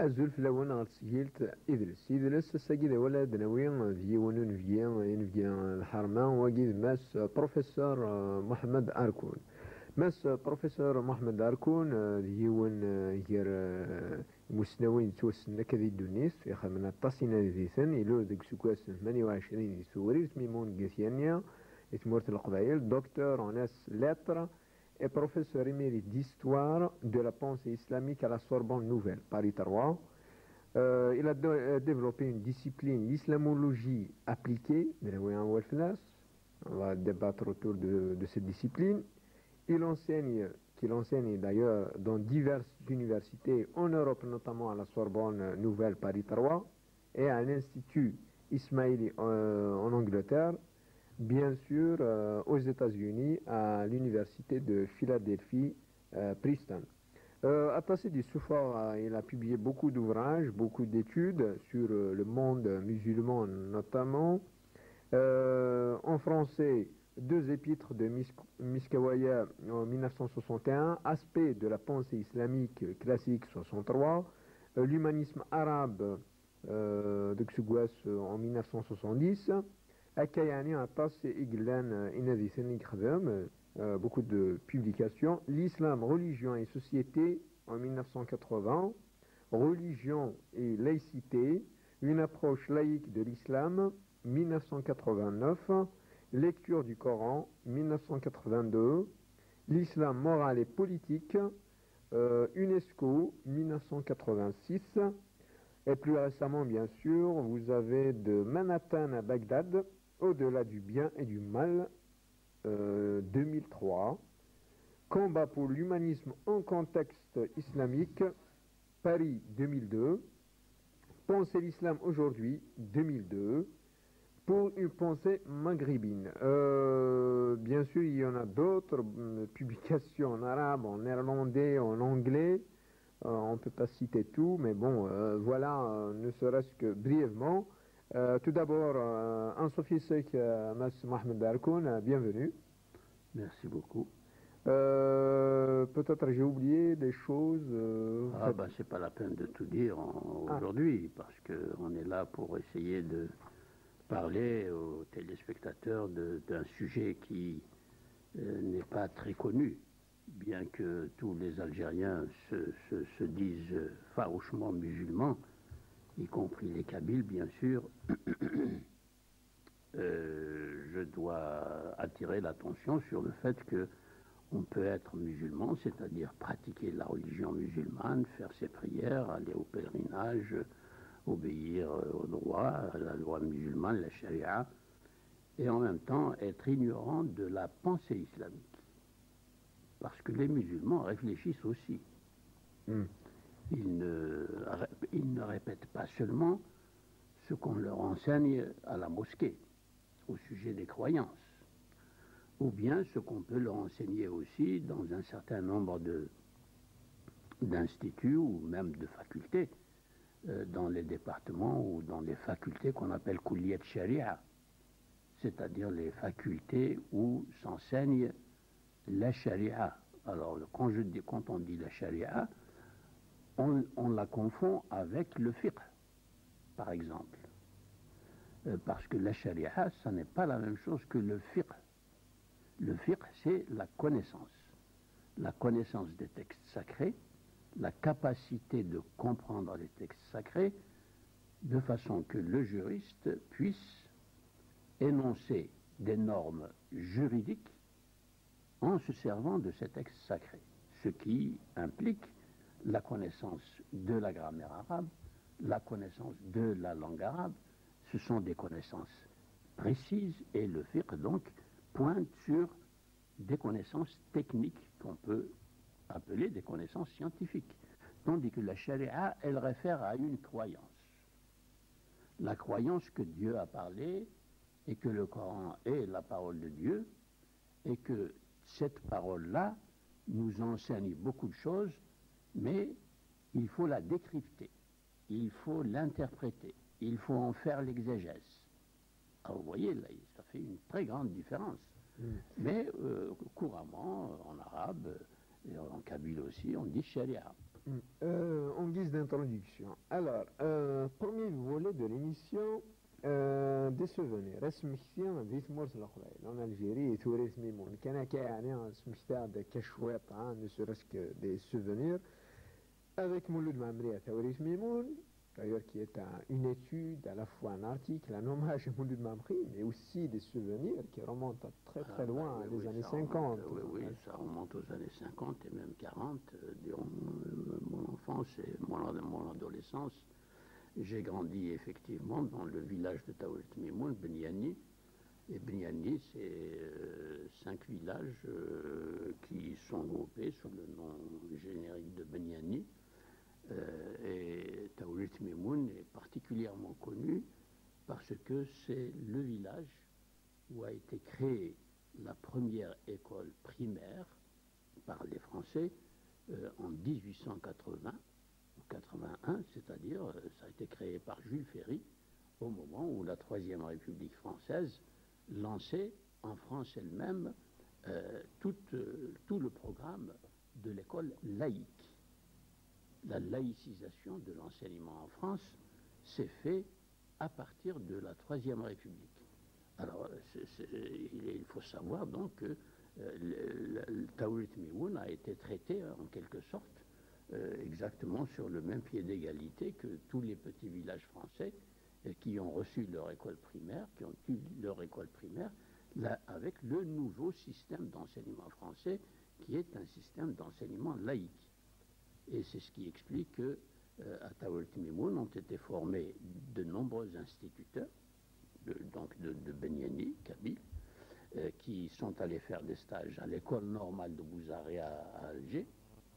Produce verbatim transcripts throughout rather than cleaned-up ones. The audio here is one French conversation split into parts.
أزول في الأول غير تسجيلت إدرس إدرس الساقي ذا ولا دناوي ديوان نفجيا نفجيا الحرمة وقيد ماس بروفيسور محمد أركون ماس بروفيسور محمد أركون ديوان غير مسنوين توسنا كذي دونيس يخدمنا التصينا ديثن إلو ذيك سكواس ثمانية وعشرين ثوري تميمون قاثيانيا تمورت القبائل دكتور أوناس لاتر est professeur émérite d'histoire de la pensée islamique à la Sorbonne Nouvelle, Paris trois. Euh, il a de, développé une discipline, l'islamologie appliquée, on va débattre autour de, de cette discipline. Il enseigne, qu'il enseigne d'ailleurs dans diverses universités en Europe, notamment à la Sorbonne Nouvelle, Paris trois, et à l'Institut Ismaili euh, en Angleterre. Bien sûr, euh, aux États-Unis, à l'université de Philadelphie, euh, Princeton. Euh, Attaché du Soufar, euh, il a publié beaucoup d'ouvrages, beaucoup d'études sur euh, le monde musulman notamment. Euh, en français, deux épîtres de Miskawaya en mille neuf cent soixante et un, Aspect de la pensée islamique classique soixante-trois, euh, L'humanisme arabe euh, de Xugwas en mille neuf cent soixante-dix. Akayani Atas et Iglan Inadisen Ikhdam, beaucoup de publications. L'islam, religion et société en mille neuf cent quatre-vingts. Religion et laïcité, une approche laïque de l'islam, mille neuf cent quatre-vingt-neuf. Lecture du Coran, mille neuf cent quatre-vingt-deux. L'islam moral et politique, euh, UNESCO, mille neuf cent quatre-vingt-six. Et plus récemment, bien sûr, vous avez de Manhattan à Bagdad, Au-delà du bien et du mal, euh, deux mille trois. Combat pour l'humanisme en contexte islamique, Paris deux mille deux. Penser l'islam aujourd'hui, deux mille deux. Pour une pensée maghrébine. Euh, bien sûr, il y en a d'autres euh, publications en arabe, en néerlandais, en anglais. Euh, on ne peut pas citer tout, mais bon, euh, voilà, euh, ne serait-ce que brièvement. Euh, tout d'abord, euh, un Sophie Sek, euh, Mas Mohamed Arkoun, euh, bienvenue. Merci beaucoup. Euh, Peut-être j'ai oublié des choses. Euh, ah, bah, c'est pas la peine de tout dire aujourd'hui, ah. parce qu'on est là pour essayer de parler aux téléspectateurs d'un sujet qui euh, n'est pas très connu, bien que tous les Algériens se, se, se disent farouchement musulmans, y compris les Kabyles, bien sûr. euh, je dois attirer l'attention sur le fait que on peut être musulman, c'est-à-dire pratiquer la religion musulmane, faire ses prières, aller au pèlerinage, obéir au droit, à la loi musulmane, la charia, et en même temps être ignorant de la pensée islamique. Parce que les musulmans réfléchissent aussi. Mm. Ils ne, ils ne répètent pas seulement ce qu'on leur enseigne à la mosquée au sujet des croyances, ou bien ce qu'on peut leur enseigner aussi dans un certain nombre d'instituts ou même de facultés, euh, dans les départements ou dans les facultés qu'on appelle Kulliyat Sharia, c'est-à-dire les facultés où s'enseigne la Sharia. Alors quand, je dis, quand on dit la Sharia, on, on la confond avec le fiqh, par exemple. Euh, parce que la Sharia, ça n'est pas la même chose que le fiqh. Le fiqh, c'est la connaissance. La connaissance des textes sacrés, la capacité de comprendre les textes sacrés, de façon que le juriste puisse énoncer des normes juridiques en se servant de ces textes sacrés. Ce qui implique la connaissance de la grammaire arabe, la connaissance de la langue arabe. Ce sont des connaissances précises et le fiqh, donc, pointe sur des connaissances techniques qu'on peut appeler des connaissances scientifiques. Tandis que la charia, elle réfère à une croyance. La croyance que Dieu a parlé et que le Coran est la parole de Dieu et que cette parole-là nous enseigne beaucoup de choses, mais il faut la décrypter, il faut l'interpréter, il faut en faire l'exégèse. Alors vous voyez, là, ça fait une très grande différence. Mm. Mais euh, couramment, en arabe et en kabyle aussi, on dit sharia. Euh, en guise d'introduction. Alors, euh, premier volet de l'émission, euh, des souvenirs. اسمحتي في ثمورة الأخرين en Algérie توريث ميمون كان كيعني سمحتي كشويط ne serait-ce que des souvenirs avec Mouloud Mamri à Taouris Mimoun, d'ailleurs qui est un, une étude, à la fois un article, un hommage à Mouloud Mamri, mais aussi des souvenirs qui remontent à très très Ah, loin, bah, à oui, les oui, années ça cinquante. remonte, oui, oui, ça remonte aux années cinquante et même quarante. euh, durant euh, mon enfance et mon, mon adolescence, j'ai grandi effectivement dans le village de Taourit Mimoun, Beniani. Et Beniani, c'est euh, cinq villages euh, qui sont groupés sous le nom générique de Beniani. Euh, et Taourit Mimoun est particulièrement connu parce que c'est le village où a été créée la première école primaire par les Français euh, en dix-huit cent quatre-vingts ou quatre-vingt-un, c'est-à-dire euh, ça a été créé par Jules Ferry au moment où la Troisième République française lançait en France elle-même euh, tout, euh, tout le programme de l'école laïque. La laïcisation de l'enseignement en France s'est faite à partir de la Troisième République. Alors, c'est, c'est, il faut savoir donc que euh, le, le, le Taourit Mimoun a été traité en quelque sorte euh, exactement sur le même pied d'égalité que tous les petits villages français euh, qui ont reçu leur école primaire, qui ont eu leur école primaire, là, avec le nouveau système d'enseignement français qui est un système d'enseignement laïque. Et c'est ce qui explique que euh, à Taourit Mimoun ont été formés de nombreux instituteurs, de, donc de, de Beniani, Kabyle, euh, qui sont allés faire des stages à l'école normale de Bouzaré à, à Alger.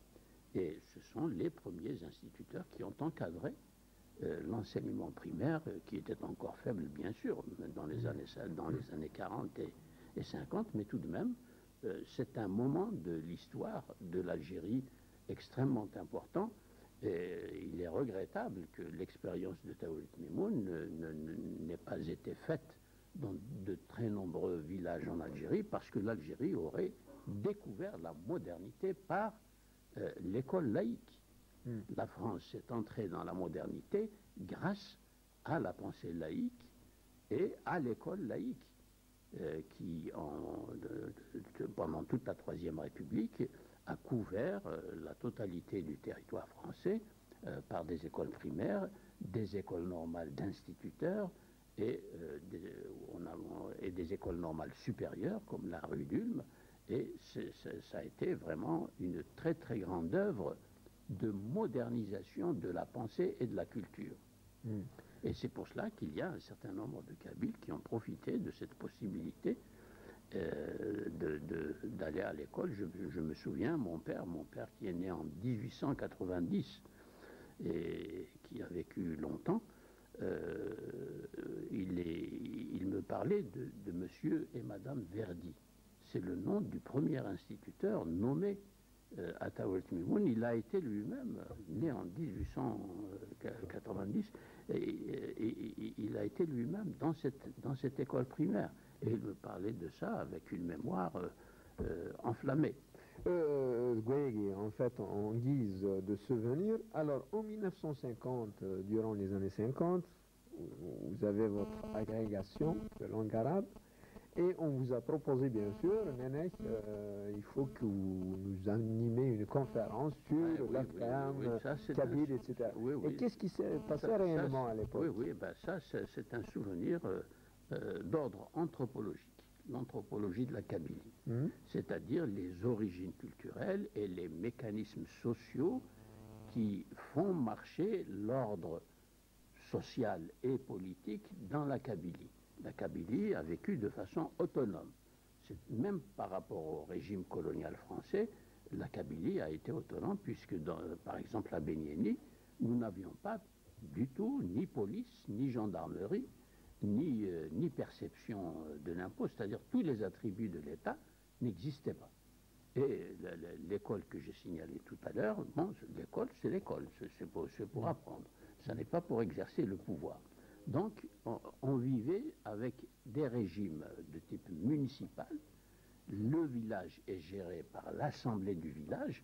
Et ce sont les premiers instituteurs qui ont encadré euh, l'enseignement primaire, euh, qui était encore faible, bien sûr, dans les années, dans les années quarante et, et cinquante, mais tout de même, euh, c'est un moment de l'histoire de l'Algérie extrêmement important. Et il est regrettable que l'expérience de Taourit Mimoun n'ait pas été faite dans de très nombreux villages en Algérie, parce que l'Algérie aurait découvert la modernité par euh, l'école laïque. Mm. La France est entrée dans la modernité grâce à la pensée laïque et à l'école laïque, euh, qui, en, de, de, pendant toute la Troisième République, a couvert euh, la totalité du territoire français euh, par des écoles primaires, des écoles normales d'instituteurs et, euh, des, on a, et des écoles normales supérieures comme la rue d'Ulm. Et c'est, c'est, ça a été vraiment une très très grande œuvre de modernisation de la pensée et de la culture. Mm. Et c'est pour cela qu'il y a un certain nombre de Kabyles qui ont profité de cette possibilité Euh, de, de, d'aller à l'école. Je, je me souviens, mon père, mon père qui est né en dix-huit cent quatre-vingt-dix et qui a vécu longtemps, euh, il, est, il me parlait de, de monsieur et madame Verdi. C'est le nom du premier instituteur nommé euh, à Taourit Mimoun. Il a été lui-même né en dix-huit cent quatre-vingt-dix et, et, et il a été lui-même dans cette, dans cette école primaire. Et il me parlait de ça avec une mémoire euh, euh, enflammée. Euh, en fait, en guise de souvenir, alors en mille neuf cent cinquante, euh, durant les années cinquante, vous avez votre agrégation de langue arabe et on vous a proposé, bien sûr, Nénèque, euh, il faut que vous nous animez une conférence sur ah, oui, l'Afghan, oui, oui, Kabyle, et cetera. Oui, oui. Et qu'est-ce qui s'est passé ça, réellement ça, à l'époque? Oui, oui, ben ça, c'est, c'est un souvenir euh, euh, d'ordre anthropologique, l'anthropologie de la Kabylie, mmh. c'est-à-dire les origines culturelles et les mécanismes sociaux qui font marcher l'ordre social et politique dans la Kabylie. La Kabylie a vécu de façon autonome. C'est, même par rapport au régime colonial français, la Kabylie a été autonome puisque, dans, par exemple, à Beniani, nous n'avions pas du tout ni police, ni gendarmerie, ni, euh, ni perception de l'impôt, c'est-à-dire tous les attributs de l'État n'existaient pas. Et l'école que j'ai signalée tout à l'heure, bon, l'école, c'est l'école, c'est pour, c'est pour apprendre. Ça n'est pas pour exercer le pouvoir. Donc, on, on vivait avec des régimes de type municipal. Le village est géré par l'assemblée du village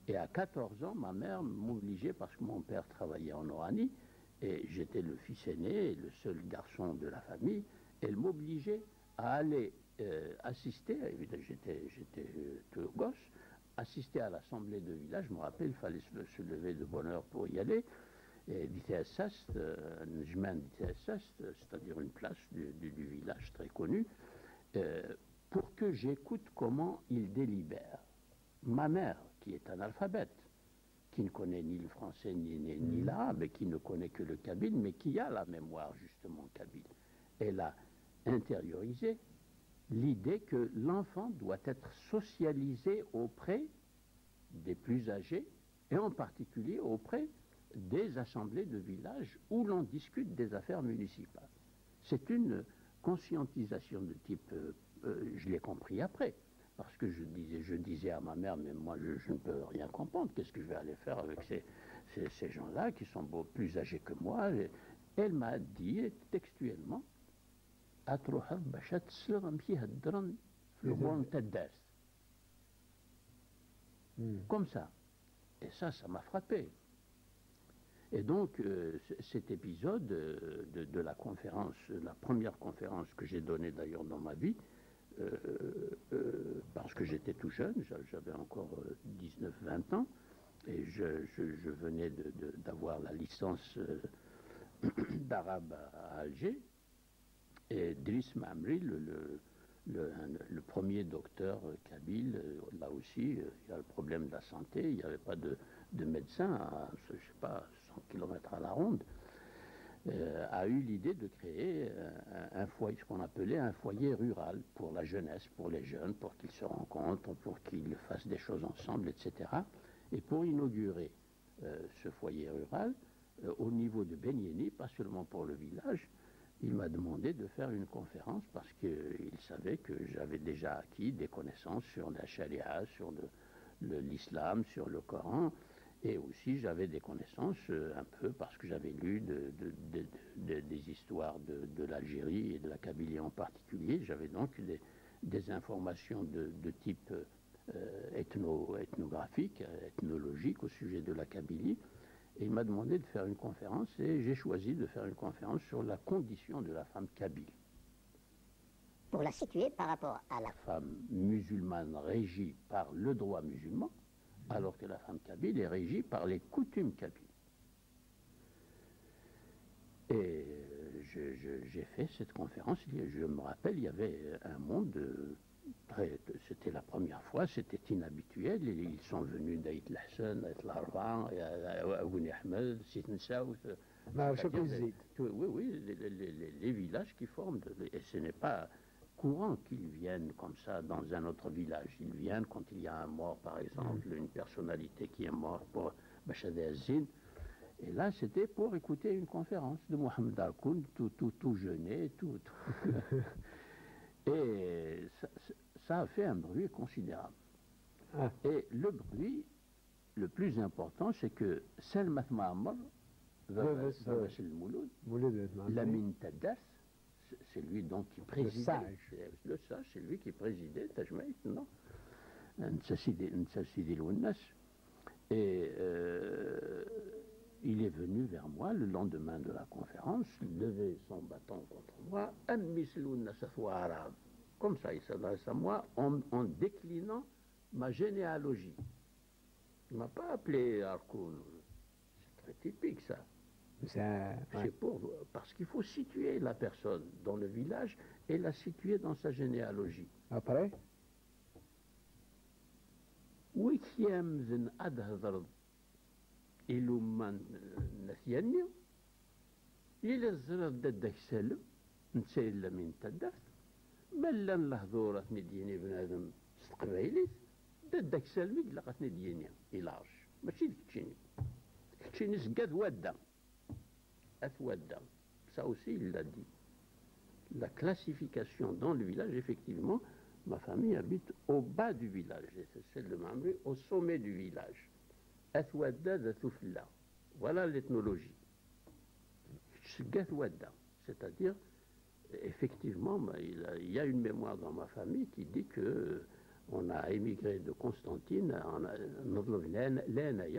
Et à quatorze ans, ma mère m'obligeait, parce que mon père travaillait en Oranie, et j'étais le fils aîné, le seul garçon de la famille, elle m'obligeait à aller euh, assister, évidemment j'étais, j'étais euh, tout gosse, assister à l'assemblée de village. Je me rappelle, il fallait se, se lever de bonne heure pour y aller. Et Ditessast, c'est-à-dire une place du, du, du village très connue, euh, pour que j'écoute comment ils délibèrent. Ma mère, qui est analphabète, qui ne connaît ni le français ni, ni, ni l'arabe, et qui ne connaît que le kabyle, mais qui a la mémoire justement kabyle, elle a intériorisé l'idée que l'enfant doit être socialisé auprès des plus âgés, et en particulier auprès des assemblées de village où l'on discute des affaires municipales. C'est une conscientisation de type, euh, euh, je l'ai compris après, parce que je disais, je disais à ma mère, mais moi je, je ne peux rien comprendre, qu'est-ce que je vais aller faire avec ces, ces, ces gens-là qui sont beau, plus âgés que moi. Et elle m'a dit textuellement, comme ça. Et ça, ça m'a frappé. Et donc, euh, cet épisode euh, de, de la conférence, la première conférence que j'ai donnée d'ailleurs dans ma vie, euh, euh, parce que j'étais tout jeune, j'avais encore dix-neuf vingt ans, et je, je, je venais d'avoir la licence euh, d'arabe à Alger, et Driss Mamri, le, le, le, le premier docteur kabyle, là aussi, il y a le problème de la santé, il n'y avait pas de, de médecin à, je sais pas, cent kilomètres à la ronde, euh, a eu l'idée de créer un, un foyer, ce qu'on appelait un foyer rural pour la jeunesse, pour les jeunes, pour qu'ils se rencontrent, pour qu'ils fassent des choses ensemble, et cetera. Et pour inaugurer euh, ce foyer rural, euh, au niveau de Benyeni, pas seulement pour le village, il m'a demandé de faire une conférence parce qu'il savait que j'avais déjà acquis des connaissances sur la charia, sur l'islam, sur le Coran, et aussi j'avais des connaissances euh, un peu parce que j'avais lu de, de, de, de, des histoires de, de l'Algérie et de la Kabylie en particulier. J'avais donc des, des informations de, de type euh, ethno, ethnographique, ethnologique au sujet de la Kabylie. Et il m'a demandé de faire une conférence et j'ai choisi de faire une conférence sur la condition de la femme kabyle. Pour la situer par rapport à la femme musulmane régie par le droit musulman, alors que la femme kabyle est régie par les coutumes kabyles. Et j'ai fait cette conférence, je me rappelle, il y avait un monde... C'était la première fois, c'était inhabituel. Ils sont venus d'Aït Lahsen, d'Aït Larvan, Aouni Ahmed, Sitn Saout. Oui, oui, les, les, les, les villages qui forment. Et ce n'est pas courant qu'ils viennent comme ça dans un autre village. Ils viennent quand il y a un mort, par exemple, une personnalité qui est morte pour Bachadeh Azin. Et là, c'était pour écouter une conférence de Mohamed Harkoun, tout, tout, tout jeuné, tout. tout. Et ça, ça a fait un bruit considérable. Ah. Et le bruit, le plus important, c'est que Selmat Ma'amar, Lamine Taddas, c'est lui donc qui présidait. Le sage. Le sage, c'est lui qui présidait Tajmaït, non Et euh, il est venu vers moi le lendemain de la conférence, il levait son bâton contre moi, comme ça, il s'adresse à moi en, en déclinant ma généalogie. Il ne m'a pas appelé Harkoun. C'est très typique ça. ça ouais. pour, parce qu'il faut situer la personne dans le village et la situer dans sa généalogie. Après Wikiam adhadar iluman nathiani il azrar dadak salam ntsayla min tadat بلن لهذورة نديني بنادم استقبايليت داك سالمي لقاتني ديني إلاج ماشي كتشيني كتشيني سكات وادا أثوادا ça aussi il l'a dit. La classification dans le village, effectivement, ma famille habite au bas du village, et c'est celle de Mamri au sommet du village. Athwada d'Athoufla. Voilà l'ethnologie. C'est-à-dire effectivement, il y a une mémoire dans ma famille qui dit que on a émigré de Constantine à Lénaïa,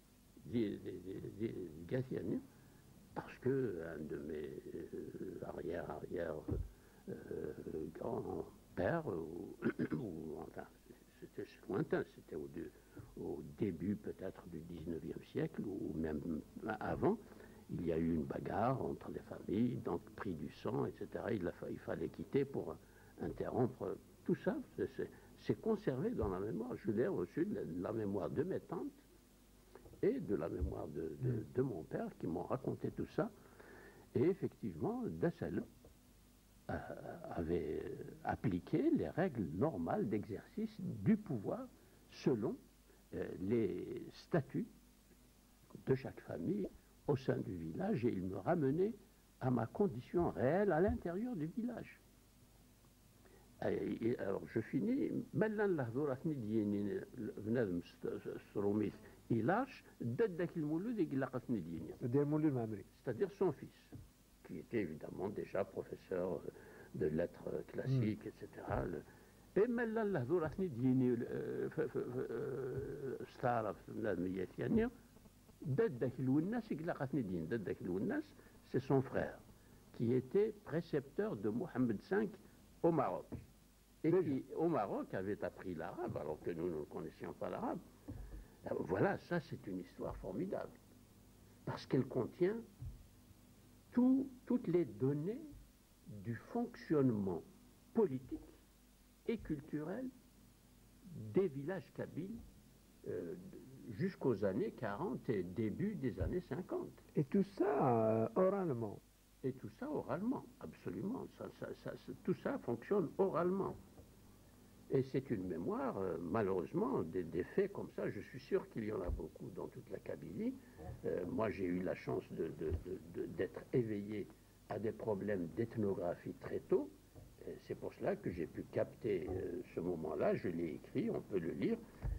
parce qu'un de mes arrière-arrière euh, grands-pères, ou, ou enfin, c'était lointain, c'était au, au début peut-être du dix-neuvième siècle, ou même avant, il y a eu une bagarre entre les familles, donc pris du sang, et cetera. Il, a, il fallait quitter pour interrompre tout ça. C'est conservé dans la mémoire. Je l'ai reçu de la mémoire de mes tantes et de la mémoire de, de, de mon père qui m'ont raconté tout ça. Et effectivement, Dassel euh, avait appliqué les règles normales d'exercice du pouvoir selon euh, les statuts de chaque famille au sein du village, et il me ramenait à ma condition réelle à l'intérieur du village. Et alors je finis, c'est-à-dire son fils, qui était évidemment déjà professeur de lettres classiques, mm. et cetera. Et c'est son frère, qui était précepteur de Mohammed cinq au Maroc. Et qui, au Maroc, avait appris l'arabe, alors que nous ne connaissions pas l'arabe. Voilà, ça c'est une histoire formidable, parce qu'elle contient tout, toutes les données du fonctionnement politique et culturel des villages kabyles euh, jusqu'aux années quarante et début des années cinquante. Et tout ça euh, oralement. Et tout ça oralement, absolument. Ça, ça, ça, tout ça fonctionne oralement. Et c'est une mémoire, euh, malheureusement, des, des faits comme ça. Je suis sûr qu'il y en a beaucoup dans toute la Kabylie. Euh, moi, j'ai eu la chance de, de, de, de, d'être éveillé à des problèmes d'ethnographie très tôt. C'est pour cela que j'ai pu capter euh, ce moment-là. Je l'ai écrit, on peut le lire,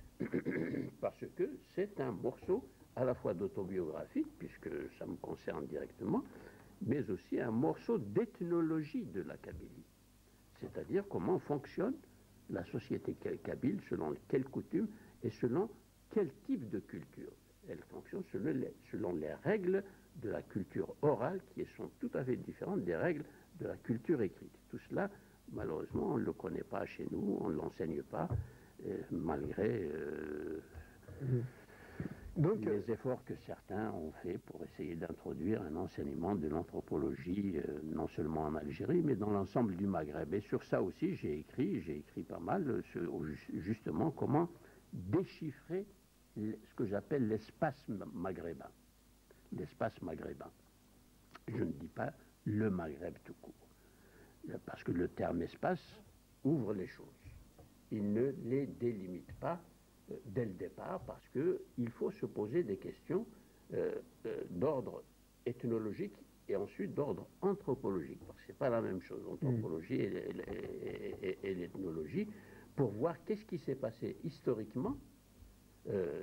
parce que c'est un morceau à la fois d'autobiographie, puisque ça me concerne directement, mais aussi un morceau d'ethnologie de la Kabylie. C'est-à-dire comment fonctionne la société kabyle, selon quelles coutumes et selon quel type de culture. Elle fonctionne selon les, selon les règles de la culture orale, qui sont tout à fait différentes des règles de la culture écrite. Tout cela, malheureusement, on ne le connaît pas chez nous, on ne l'enseigne pas, euh, malgré euh, mmh. Donc, les efforts que certains ont fait pour essayer d'introduire un enseignement de l'anthropologie, euh, non seulement en Algérie, mais dans l'ensemble du Maghreb. Et sur ça aussi, j'ai écrit, j'ai écrit pas mal, sur, justement, comment déchiffrer ce que j'appelle l'espace maghrébin. L'espace maghrébin. Je ne dis pas le Maghreb tout court, parce que le terme espace ouvre les choses. Il ne les délimite pas dès le départ, parce qu'il faut se poser des questions euh, euh, d'ordre ethnologique et ensuite d'ordre anthropologique, parce que ce n'est pas la même chose, l'anthropologie mmh. et, et, et, et l'ethnologie, pour voir qu'est-ce qui s'est passé historiquement euh,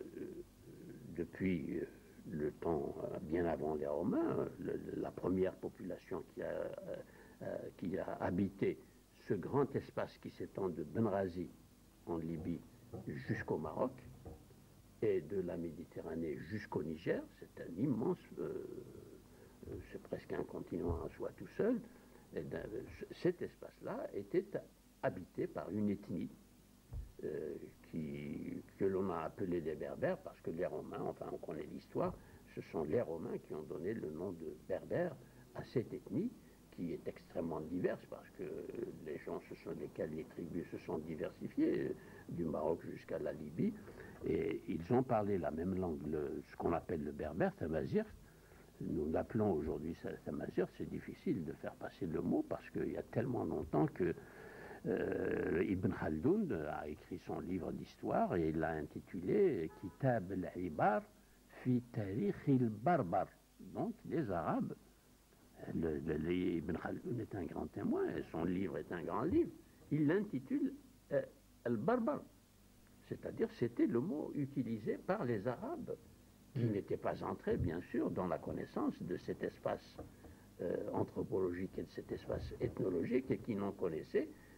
depuis le temps bien avant les Romains, le, la première population qui a, euh, qui a habité ce grand espace qui s'étend de Benrazi en Libye jusqu'au Maroc, et de la Méditerranée jusqu'au Niger. C'est un immense, euh, c'est presque un continent en soi tout seul. Et cet espace-là était habité par une ethnie euh, qui, que l'on a appelée les Berbères, parce que les Romains, enfin on connaît l'histoire, ce sont les Romains qui ont donné le nom de Berbère à cette ethnie, qui est extrêmement diverse, parce que les gens, ce sont lesquels les tribus se sont diversifiées, du Maroc jusqu'à la Libye, et ils ont parlé la même langue, le, ce qu'on appelle le berbère, tamazir. Nous l'appelons aujourd'hui tamazir, c'est difficile de faire passer le mot, parce qu'il y a tellement longtemps que euh, Ibn Khaldoun a écrit son livre d'histoire, et il l'a intitulé « Kitab al-Ibar fi tarikh al-Barbar ». Donc les Arabes, Le, le, le, Ibn Khaldoun est un grand témoin, et son livre est un grand livre. Il l'intitule euh, Al-Barbar, c'est-à-dire c'était le mot utilisé par les Arabes, qui mmh. n'étaient pas entrés, bien sûr, dans la connaissance de cet espace euh, anthropologique et de cet espace ethnologique, et qui n'en connaissaient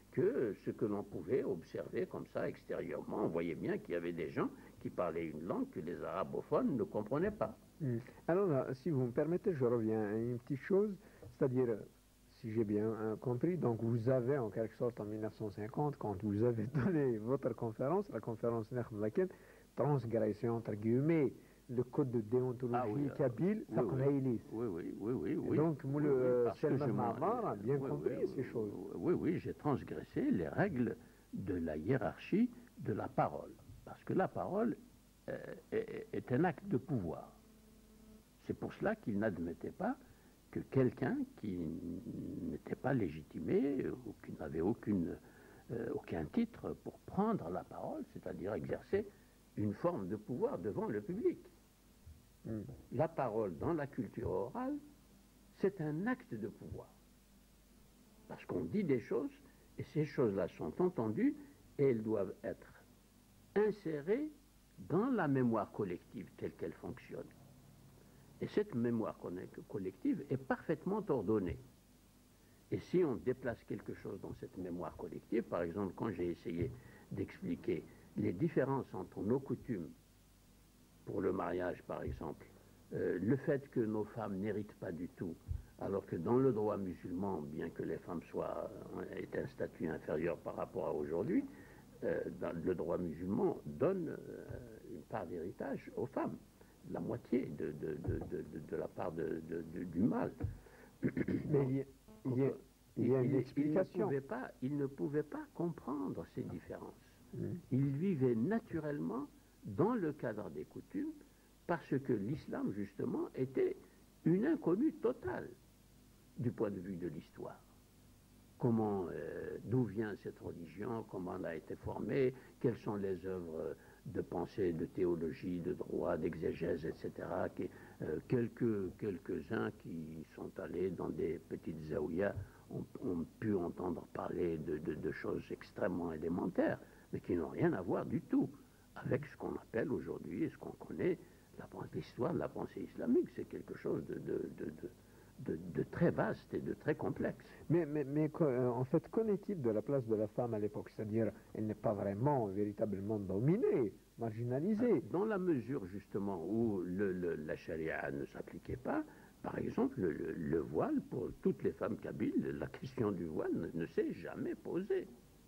que ce que l'on pouvait observer comme ça extérieurement. On voyait bien qu'il y avait des gens qui parlaient une langue que les arabophones ne comprenaient pas. Mm. Alors là, si vous me permettez, je reviens à une petite chose, c'est-à-dire, si j'ai bien euh, compris, donc vous avez en quelque sorte en mille neuf cent cinquante, quand vous avez donné votre conférence, la conférence Nekhlaken, transgression entre guillemets, le code de déontologie Ah oui, euh, kabyle, oui, Faqraïlis. Oui, oui, oui, oui, Et oui. donc, moi, Oui, le oui, euh, parce que Selma je m'en- Mamar a bien oui, compris oui, ces choses. Oui, oui, j'ai transgressé les règles de la hiérarchie de la parole. Parce que la parole euh, est, est un acte de pouvoir. C'est pour cela qu'il n'admettait pas que quelqu'un qui n'était pas légitimé ou qui n'avait aucune, euh, aucun titre pour prendre la parole, c'est-à-dire exercer une forme de pouvoir devant le public. Mm. La parole dans la culture orale, c'est un acte de pouvoir. Parce qu'on dit des choses, et ces choses-là sont entendues, et elles doivent être insérées dans la mémoire collective telle qu'elle fonctionne. Et cette mémoire collective est parfaitement ordonnée. Et si on déplace quelque chose dans cette mémoire collective, par exemple, quand j'ai essayé d'expliquer les différences entre nos coutumes, pour le mariage par exemple, euh, le fait que nos femmes n'héritent pas du tout, alors que dans le droit musulman, bien que les femmes soient, aient un statut inférieur par rapport à aujourd'hui, euh, le droit musulman donne euh, une part d'héritage aux femmes, la moitié de, de, de, de, de la part de, de, du mâle. Mais il y a, il y a, il y a une il, explication. Il ne pouvait pas, il ne pouvait pas comprendre ces différences. Mm. Il vivait naturellement dans le cadre des coutumes parce que l'islam, justement, était une inconnue totale du point de vue de l'histoire. Comment, euh, d'où vient cette religion, comment elle a été formée, quelles sont les œuvres de pensée, de théologie, de droit, d'exégèse, et cetera. Qui, euh, quelques, quelques-uns qui sont allés dans des petites zaouïas ont, ont pu entendre parler de, de, de choses extrêmement élémentaires, mais qui n'ont rien à voir du tout avec ce qu'on appelle aujourd'hui et ce qu'on connaît, l'histoire de la pensée islamique. C'est quelque chose de, de, de, de De, de très vaste et de très complexe. Mais, mais, mais euh, en fait, qu'en est-il de la place de la femme à l'époque? C'est-à-dire, elle n'est pas vraiment, véritablement dominée, marginalisée. Dans la mesure, justement, où le, le, la charia ne s'appliquait pas, par exemple, le, le voile, pour toutes les femmes kabyles, la question du voile ne, ne s'est jamais posée.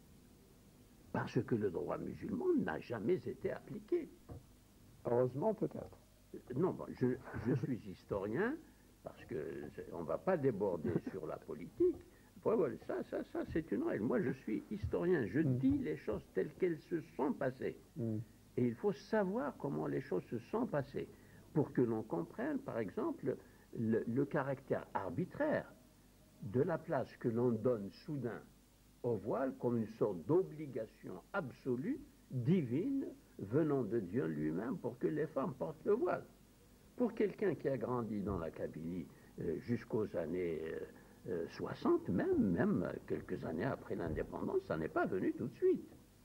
Parce que le droit musulman n'a jamais été appliqué. Heureusement, peut-être. Non, bon, je, je suis historien, parce qu'on ne va pas déborder sur la politique. Voilà, ça, ça, ça, c'est une règle. Moi, je suis historien. Je Mm. dis les choses telles qu'elles se sont passées. Mm. Et il faut savoir comment les choses se sont passées pour que l'on comprenne, par exemple, le, le caractère arbitraire de la place que l'on donne soudain au voile comme une sorte d'obligation absolue, divine, venant de Dieu lui-même pour que les femmes portent le voile. Pour quelqu'un qui a grandi dans la Kabylie euh, jusqu'aux années euh, euh, soixante, même, même quelques années après l'indépendance, ça n'est pas venu tout de suite.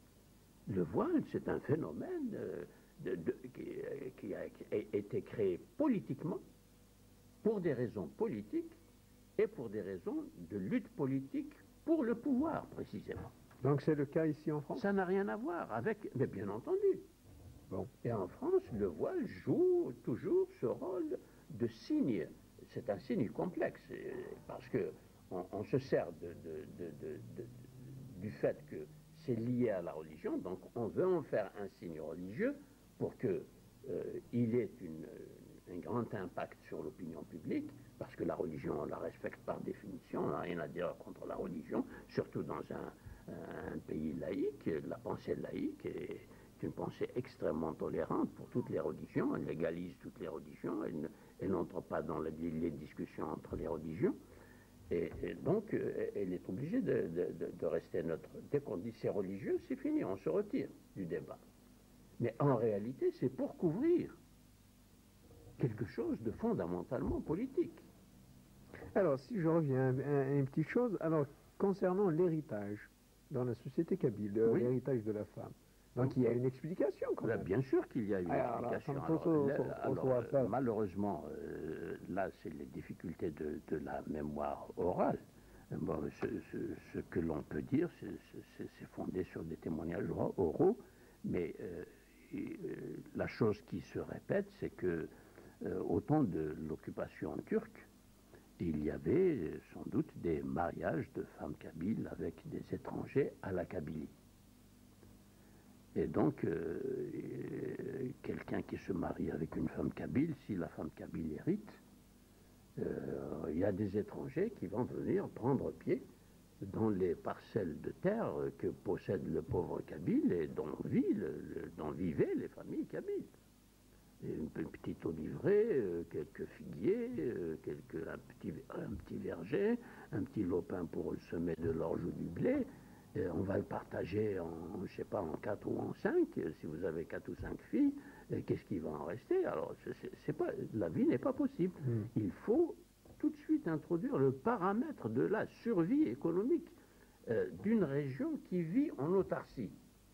Le voile, c'est un phénomène euh, de, de, qui, qui, a, qui a été créé politiquement, pour des raisons politiques et pour des raisons de lutte politique pour le pouvoir, précisément. Donc c'est le cas ici en France? Ça n'a rien à voir avec, mais bien entendu. Bon. Et en France, le voile joue toujours ce rôle de signe. C'est un signe complexe, parce qu'on on se sert de, de, de, de, du fait que c'est lié à la religion, donc on veut en faire un signe religieux pour qu'il euh, ait une, un grand impact sur l'opinion publique, parce que la religion, on la respecte par définition, on n'a rien à dire contre la religion, surtout dans un, un pays laïque. La pensée laïque est une pensée extrêmement tolérante pour toutes les religions, elle légalise toutes les religions, elle, elle n'entre pas dans les, les discussions entre les religions, et, et donc elle est obligée de, de, de, de rester neutre. Dès qu'on dit c'est religieux, c'est fini, on se retire du débat. Mais en réalité, c'est pour couvrir quelque chose de fondamentalement politique. Alors, si je reviens à, à une petite chose, alors concernant l'héritage dans la société kabyle, Oui. l'héritage de la femme. Donc il y a une explication quand Là, même. bien sûr qu'il y a une Alors, explication. alors, Alors, là, faut- faut- alors, faut euh, faire. malheureusement, euh, là, c'est les difficultés de, de la mémoire orale. Bon, ce, ce, ce que l'on peut dire, c'est fondé sur des témoignages oraux, mais euh, et, euh, la chose qui se répète, c'est que euh, au temps de l'occupation turque, il y avait sans doute des mariages de femmes kabyles avec des étrangers à la Kabylie. Et donc, euh, quelqu'un qui se marie avec une femme kabyle, si la femme kabyle hérite, euh, il y a des étrangers qui vont venir prendre pied dans les parcelles de terre que possède le pauvre kabyle et dont, vit le, le, dont vivaient les familles kabyles. Une, une petite oliveraie, euh, quelques figuiers, euh, quelques, un, petit, un petit verger, un petit lopin pour semer de l'orge ou du blé. Et on va le partager en, je sais pas, en quatre ou en cinq. Si vous avez quatre ou cinq filles, qu'est-ce qui va en rester? Alors, c'est, c'est pas, la vie n'est pas possible. Mm. Il faut tout de suite introduire le paramètre de la survie économique euh, d'une région qui vit en autarcie.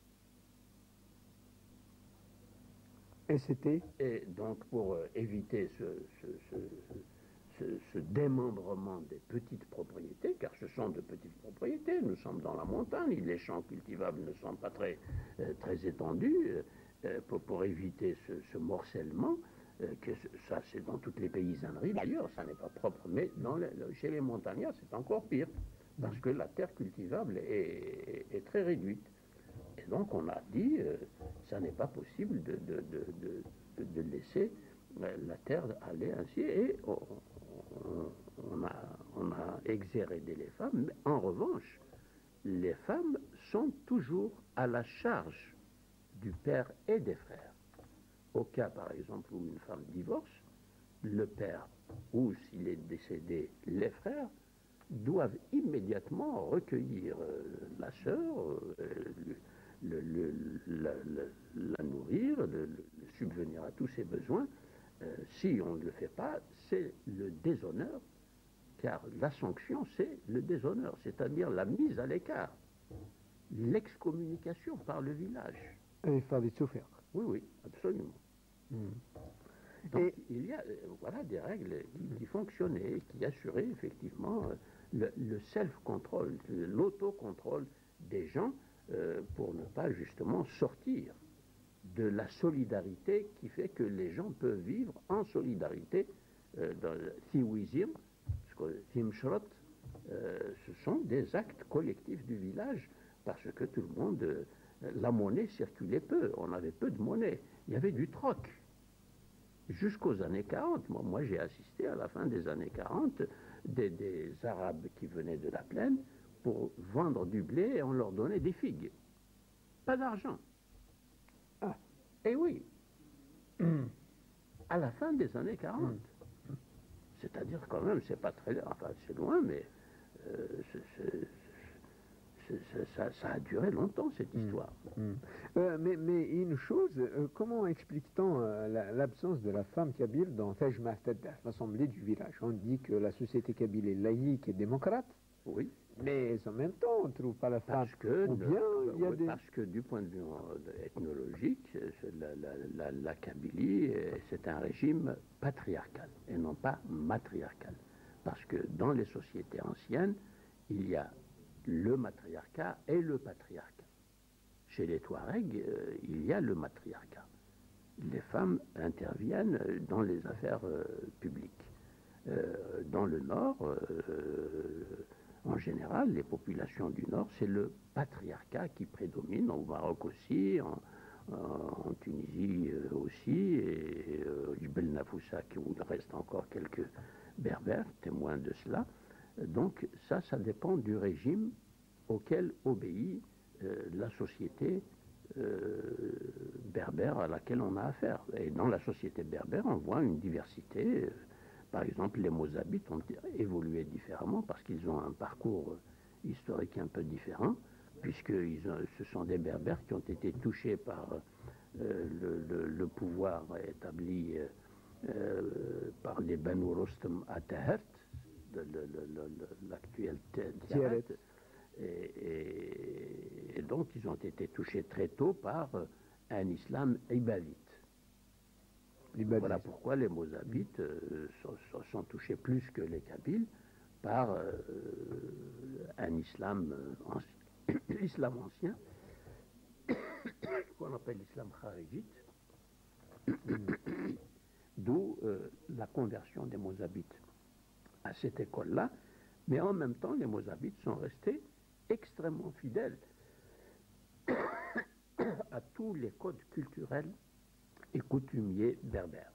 Et c'était Et donc, pour euh, éviter ce, ce, ce, ce, ce démembrement des petites propriétés, car ce sont de petites propriétés, nous sommes dans la montagne, les champs cultivables ne sont pas très, euh, très étendus, euh, pour, pour éviter ce, ce morcellement, euh, que ça c'est dans toutes les paysanneries d'ailleurs, ça n'est pas propre, mais dans les, chez les montagnards c'est encore pire, parce que la terre cultivable est, est, est très réduite. Et donc on a dit, euh, ça n'est pas possible de, de, de, de, de laisser la terre aller ainsi, et on, on, on, a, on a exhérédé les femmes, mais en revanche, les femmes sont toujours à la charge du père et des frères. Au cas, par exemple, où une femme divorce, le père, ou s'il est décédé, les frères, doivent immédiatement recueillir euh, la sœur, euh, le, le, la, la, la nourrir, le, le, subvenir à tous ses besoins. Euh, si on ne le fait pas, c'est le déshonneur, car la sanction, c'est le déshonneur, c'est-à-dire la mise à l'écart, l'excommunication par le village. Et faire des souffrir. Oui, oui, absolument. Mm. Donc, et il y a euh, voilà, des règles qui, qui fonctionnaient, qui assuraient effectivement euh, le, le self-control, l'autocontrôle des gens euh, pour ne pas justement sortir de la solidarité qui fait que les gens peuvent vivre en solidarité. Euh, dans le Thiouizim, Timshrot, euh, ce sont des actes collectifs du village parce que tout le monde, euh, la monnaie circulait peu, on avait peu de monnaie, il y avait du troc. Jusqu'aux années quarante, moi, moi j'ai assisté à la fin des années quarante des, des Arabes qui venaient de la plaine pour vendre du blé et on leur donnait des figues. Pas d'argent. Ah, et oui. Mmh. À la fin des années quarante. Mmh. C'est-à-dire quand même, c'est pas très loin, enfin c'est loin, mais euh, c'est, c'est, c'est, ça, ça a duré longtemps cette histoire. Mmh. Mmh. Euh, mais, mais une chose, euh, comment explique-t-on euh, la, l'absence de la femme kabyle dans Tajma Tadda, l'assemblée du village? On dit que la société kabyle est laïque et démocrate. Oui. Mais en même temps, on ne trouve pas la femme. Parce que, ou bien, de, il y a oui, des... parce que du point de vue ethnologique, la, la, la, la Kabylie, c'est un régime patriarcal et non pas matriarcal. Parce que dans les sociétés anciennes, il y a le matriarcat et le patriarcat. Chez les Touaregs, euh, il y a le matriarcat. Les femmes interviennent dans les affaires euh, publiques. Euh, dans le Nord, euh, en général, les populations du Nord, c'est le patriarcat qui prédomine, au Maroc aussi, en, en Tunisie aussi, et au Jbel Nafoussa, où il reste encore quelques berbères, témoins de cela. Donc ça, ça dépend du régime auquel obéit euh, la société euh, berbère à laquelle on a affaire. Et dans la société berbère, on voit une diversité. Par exemple, les Mozabites ont évolué différemment parce qu'ils ont un parcours historique un peu différent, puisque ils ont, ce sont des berbères qui ont été touchés par euh, le, le, le pouvoir établi euh, par les Banu Rostam à Tahert, l'actuel Tiaret. Et, et, et donc, ils ont été touchés très tôt par un islam ibadite. Voilà pourquoi les Mozabites euh, sont, sont touchés plus que les Kabyles par euh, un islam ancien, l'islam ancien, qu'on appelle l'islam kharijite, d'où euh, la conversion des Mozabites à cette école-là, mais en même temps, les Mozabites sont restés extrêmement fidèles à tous les codes culturels et coutumiers berbères.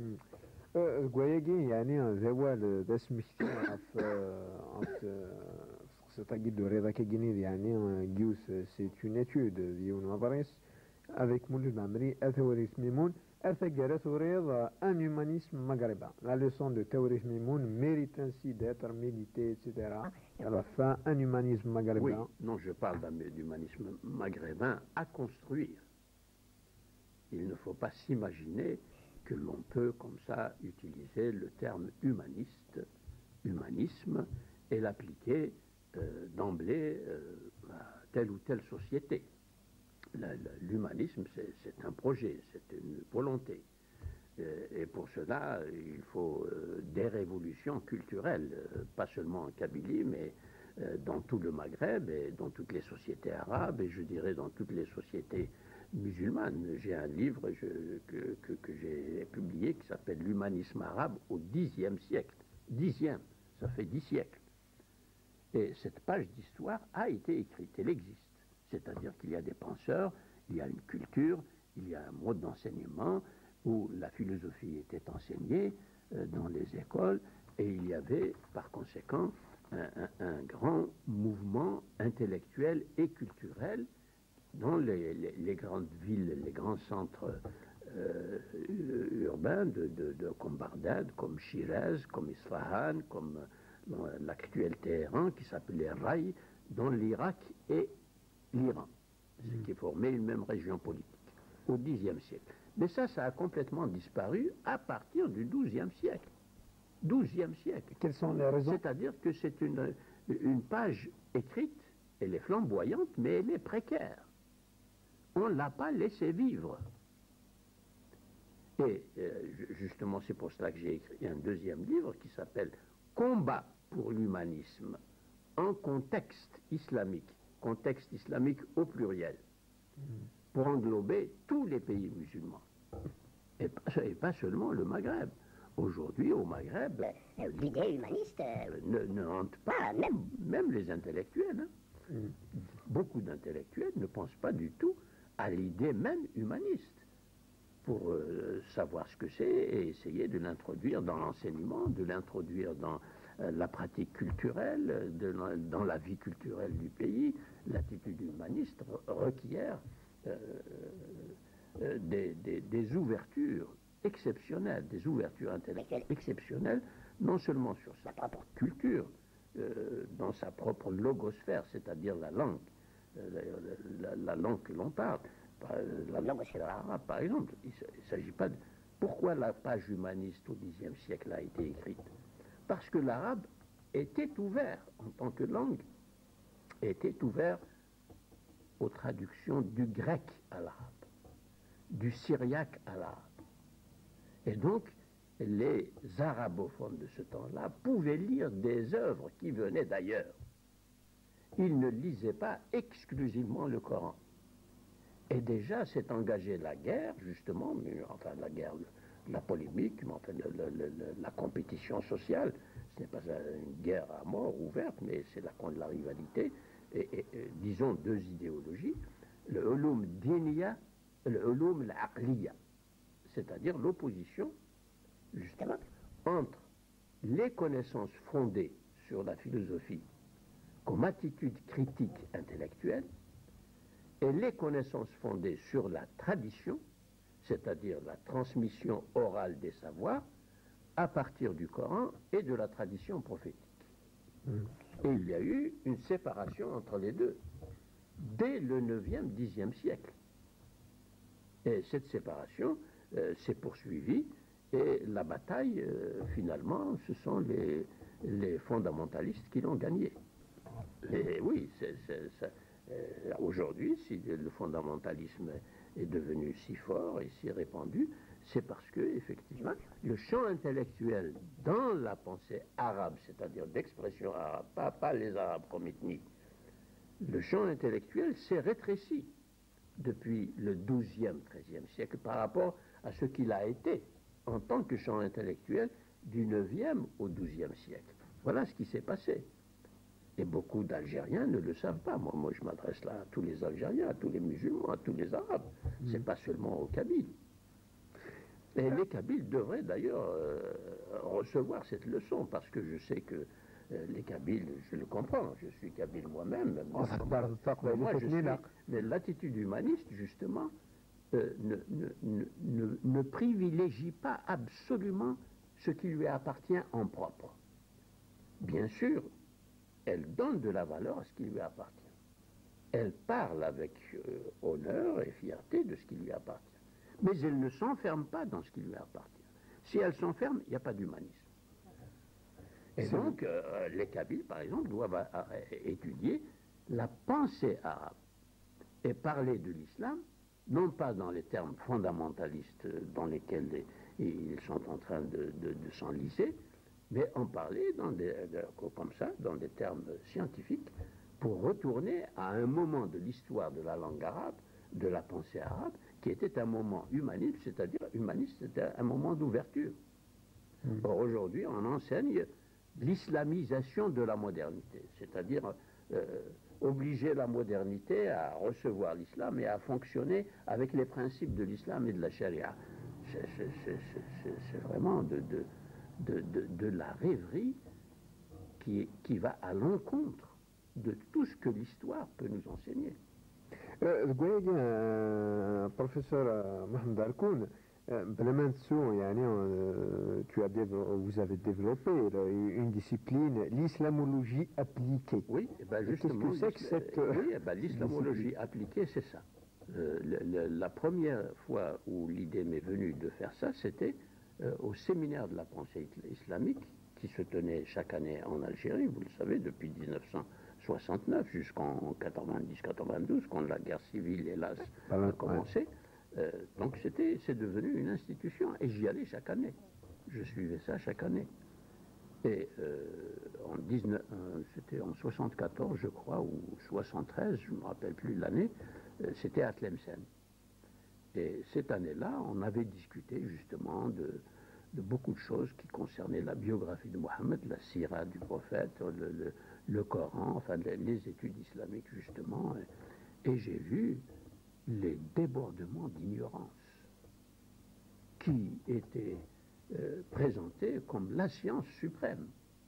Goyagi, yani zawal d'asmishti af af ستجد رضاك جنيد يعني جيوس c'est une étude ديون مباريس avec Moulid Mamri Théoris Mimoun Arthagaret Orid un humanisme maghrébin. La leçon de Théoris Mimoun mérite ainsi d'être méditée, et cetera. À la fin, un humanisme maghrébin. Oui, non, je parle d'un humanisme maghrébin à construire. Il ne faut pas s'imaginer que l'on peut comme ça utiliser le terme humaniste, humanisme, et l'appliquer euh, d'emblée euh, à telle ou telle société. L'humanisme, c'est un projet, c'est une volonté. Et pour cela, il faut des révolutions culturelles, pas seulement en Kabylie, mais dans tout le Maghreb et dans toutes les sociétés arabes, et je dirais dans toutes les sociétés musulmanes. J'ai un livre je, que, que, que j'ai publié qui s'appelle L'humanisme arabe au dixième siècle. Dixième, ça fait dix siècles. Et cette page d'histoire a été écrite, elle existe. C'est-à-dire qu'il y a des penseurs, il y a une culture, il y a un mode d'enseignement où la philosophie était enseignée euh, dans les écoles, et il y avait par conséquent un, un, un grand mouvement intellectuel et culturel dans les, les, les grandes villes, les grands centres euh, urbains de, de, de, comme Bagdad, comme Shiraz, comme Isfahan, comme euh, l'actuel Téhéran qui s'appelait Rai, dans l'Irak et l'Iran, ce qui formait une même région politique, au dixième siècle. Mais ça, ça a complètement disparu à partir du douzième siècle. douzième siècle. Quelles sont les raisons? C'est-à-dire que c'est une, une page écrite, elle est flamboyante, mais elle est précaire. On ne l'a pas laissée vivre. Et euh, justement, c'est pour cela que j'ai écrit un deuxième livre qui s'appelle « Combat pour l'humanisme en contexte islamique ». Contexte islamique au pluriel, pour englober tous les pays musulmans, et pas, et pas seulement le Maghreb. Aujourd'hui, au Maghreb, l'idée humaniste euh, ne, ne hante pas, même, même les intellectuels. Hein. Mm. Beaucoup d'intellectuels ne pensent pas du tout à l'idée même humaniste, pour euh, savoir ce que c'est et essayer de l'introduire dans l'enseignement, de l'introduire dans la pratique culturelle, de, dans la vie culturelle du pays. L'attitude humaniste requiert euh, euh, des, des, des ouvertures exceptionnelles, des ouvertures intellectuelles exceptionnelles, non seulement sur sa propre culture, euh, dans sa propre logosphère, c'est-à-dire la langue, euh, la, la, la langue que l'on parle. La langue arabe, par exemple, il ne s'agit pas de... Pourquoi la page humaniste au dixième siècle a été écrite? Parce que l'arabe était ouvert en tant que langue, était ouvert aux traductions du grec à l'arabe, du syriaque à l'arabe. Et donc, les arabophones de ce temps-là pouvaient lire des œuvres qui venaient d'ailleurs. Ils ne lisaient pas exclusivement le Coran. Et déjà s'est engagée la guerre, justement, mais, enfin la guerre, la polémique, mais enfin le, le, le, la compétition sociale. Ce n'est pas une guerre à mort ouverte, mais c'est la, la rivalité. Et, et, et disons deux idéologies, le ulum diniya et le ulum al-aqliya, c'est-à-dire l'opposition, justement, entre les connaissances fondées sur la philosophie comme attitude critique intellectuelle et les connaissances fondées sur la tradition, c'est-à-dire la transmission orale des savoirs, à partir du Coran et de la tradition prophétique. Mmh. Et il y a eu une séparation entre les deux, dès le neuvième, dixième siècle. Et cette séparation euh, s'est poursuivie, et la bataille, euh, finalement, ce sont les, les fondamentalistes qui l'ont gagnée. Et oui, c'est, c'est, c'est, euh, aujourd'hui, si le fondamentalisme est devenu si fort et si répandu, c'est parce que, effectivement, le champ intellectuel dans la pensée arabe, c'est-à-dire d'expression arabe, pas, pas les Arabes comme ethnie, le champ intellectuel s'est rétréci depuis le douzième, treizième siècle par rapport à ce qu'il a été en tant que champ intellectuel du neuvième au douzième siècle. Voilà ce qui s'est passé. Et beaucoup d'Algériens ne le savent pas. Moi, moi je m'adresse là à tous les Algériens, à tous les musulmans, à tous les Arabes. Mmh. C'est pas seulement aux Kabyles. Et les Kabyles devraient d'ailleurs euh, recevoir cette leçon, parce que je sais que euh, les Kabyles, je le comprends, je suis Kabyle moi-même. Oh, mais moi, je suis, mais l'attitude humaniste, justement, euh, ne, ne, ne, ne, ne privilégie pas absolument ce qui lui appartient en propre. Bien sûr, elle donne de la valeur à ce qui lui appartient. Elle parle avec euh, honneur et fierté de ce qui lui appartient. Mais elle ne s'enferme pas dans ce qui lui appartient. Si elle s'enferme, il n'y a pas d'humanisme. Et donc, euh, les Kabyles, par exemple, doivent a, a, étudier la pensée arabe et parler de l'islam, non pas dans les termes fondamentalistes dans lesquels les, ils sont en train de, de, de s'enliser, mais en parler dans des, de, comme ça, dans des termes scientifiques, pour retourner à un moment de l'histoire de la langue arabe, de la pensée arabe, qui était un moment humaniste, c'est-à-dire humaniste, c'était un moment d'ouverture. Mmh. Or, aujourd'hui, on enseigne l'islamisation de la modernité, c'est-à-dire euh, obliger la modernité à recevoir l'islam et à fonctionner avec les principes de l'islam et de la charia. C'est vraiment de, de, de, de, de la rêverie qui, qui va à l'encontre de tout ce que l'histoire peut nous enseigner. Euh, professeur Mohamed Arkoun, tu as vous avez développé une discipline, l'islamologie appliquée. Oui, eh ben justement, qu'est-ce que c'est que cette oui, eh ben l'islamologie appliquée, c'est ça. Euh, le, le, la première fois où l'idée m'est venue de faire ça, c'était euh, au séminaire de la pensée islamique qui se tenait chaque année en Algérie, vous le savez, depuis mille neuf cent soixante-neuf jusqu'en quatre-vingt-dix quatre-vingt-douze, quand la guerre civile, hélas, a commencé. Euh, donc c'était, c'est devenu une institution, et j'y allais chaque année. Je suivais ça chaque année. Et euh, en dix-neuf, euh, c'était en soixante-quatorze, je crois, ou soixante-treize, je ne me rappelle plus l'année, euh, c'était à Tlemcen. Et cette année-là, on avait discuté justement de, de beaucoup de choses qui concernaient la biographie de Mohammed, la sira du prophète, le, le, le Coran, enfin les, les études islamiques justement. Et, et j'ai vu les débordements d'ignorance qui étaient euh, présentés comme la science suprême.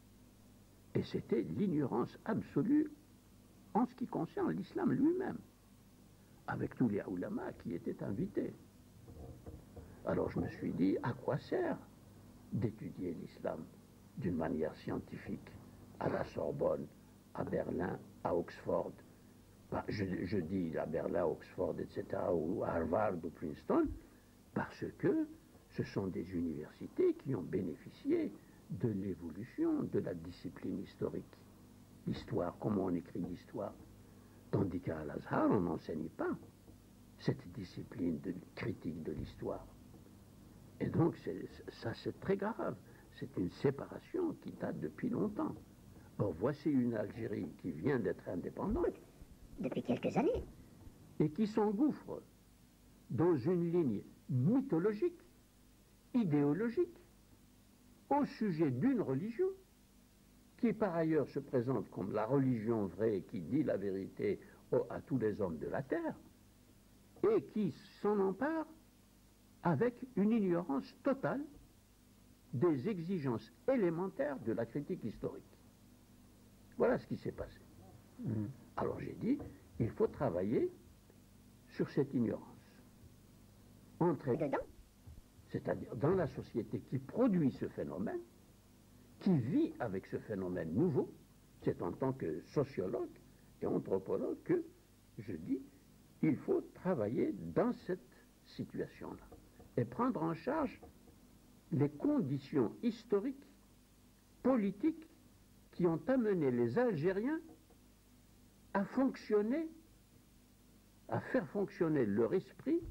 Et c'était l'ignorance absolue en ce qui concerne l'islam lui-même, avec tous les ulama qui étaient invités. Alors je me suis dit, à quoi sert d'étudier l'islam d'une manière scientifique à la Sorbonne, à Berlin, à Oxford? Je, je dis à Berlin, Oxford, et cetera, ou à Harvard ou Princeton, parce que ce sont des universités qui ont bénéficié de l'évolution de la discipline historique. L'histoire, comment on écrit l'histoire. Tandis qu'à l'Azhar, on n'enseigne pas cette discipline de critique de l'histoire. Et donc, c'est, ça, c'est très grave. C'est une séparation qui date depuis longtemps. Or, voici une Algérie qui vient d'être indépendante. Depuis quelques années. Et qui s'engouffre dans une ligne mythologique, idéologique, au sujet d'une religion qui par ailleurs se présente comme la religion vraie qui dit la vérité à tous les hommes de la terre et qui s'en empare avec une ignorance totale des exigences élémentaires de la critique historique. Voilà ce qui s'est passé. Mmh. Alors j'ai dit, il faut travailler sur cette ignorance. Entrer dedans, c'est-à-dire dans la société qui produit ce phénomène, qui vit avec ce phénomène nouveau. C'est en tant que sociologue et anthropologue que je dis, il faut travailler dans cette situation-là et prendre en charge les conditions historiques, politiques, qui ont amené les Algériens à fonctionner, à faire fonctionner leur esprit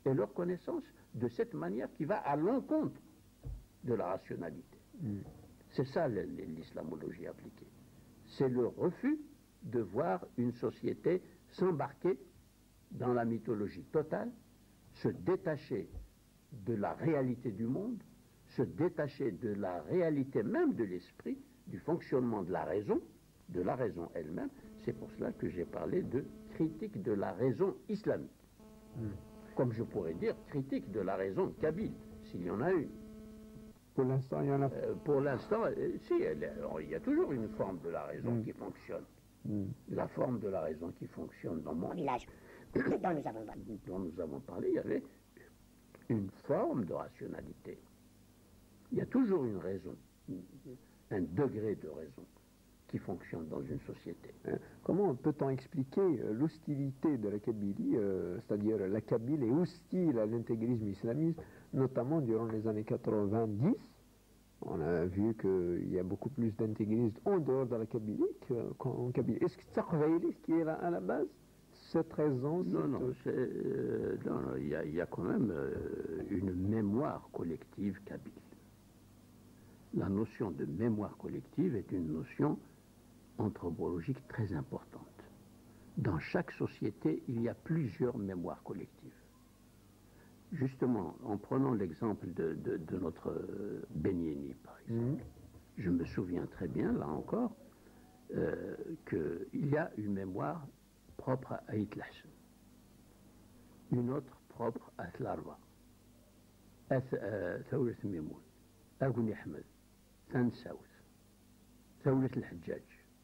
et leur connaissance de cette manière qui va à l'encontre de la rationalité. Mm. C'est ça l'islamologie appliquée. C'est le refus de voir une société s'embarquer dans la mythologie totale, se détacher de la réalité du monde, se détacher de la réalité même de l'esprit, du fonctionnement de la raison, de la raison elle-même. C'est pour cela que j'ai parlé de critique de la raison islamique. Mm. Comme je pourrais dire critique de la raison kabyle, s'il y en a une. Pour l'instant, il y en a... Euh, pour l'instant, euh, si, elle, alors, il y a toujours une forme de la raison mm. qui fonctionne. Mm. La forme de la raison qui fonctionne dans mon village dont nous avons parlé. dont nous avons parlé, il y avait une forme de rationalité. Il y a toujours une raison, un degré de raison qui fonctionne dans une société. Comment peut-on expliquer l'hostilité de la Kabylie, euh, c'est-à-dire la Kabyle est hostile à l'intégrisme islamiste, notamment durant les années quatre-vingt-dix. On a vu qu'il y a beaucoup plus d'intégristes en dehors de la Kabylie qu'en Kabylie. Est-ce que c'est qui est là à la base cette raison? Non, non, euh, non, non, il y a, il y a quand même euh, une mémoire collective kabyle. La notion de mémoire collective est une notion anthropologique très importante. Dans chaque société, il y a plusieurs mémoires collectives. Justement, en prenant l'exemple de, de, de notre euh, Benyeni, par exemple, mmh. je me souviens très bien, là encore, euh, qu'il y a une mémoire propre à Hitlachen, une autre propre à Tlarwa, à Thawrat Mimoun, à Gouni Ahmed, Tansaout, Thawrat al-Hajjaj.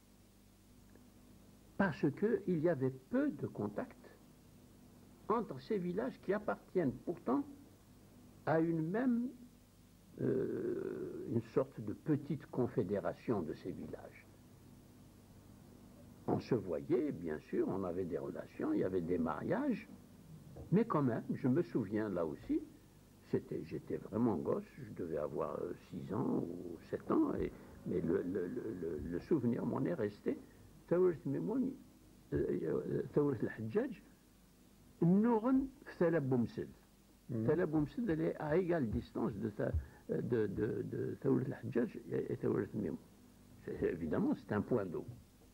Parce qu'il y avait peu de contacts entre ces villages qui appartiennent pourtant à une même, euh, une sorte de petite confédération de ces villages. On se voyait, bien sûr, on avait des relations, il y avait des mariages, mais quand même, je me souviens là aussi, c'était, j'étais vraiment gosse, je devais avoir six ans ou sept ans, et, mais le, le, le, le souvenir m'en est resté. Thawrat Mimoun, Thawrat al-Hajjaj, Nouren Thala Boumsid. Thala Boumsid, elle est à égale distance de, de, de, de Thawrat al-Hajjaj et Thawrat Mimoun. Évidemment, c'est un point d'eau.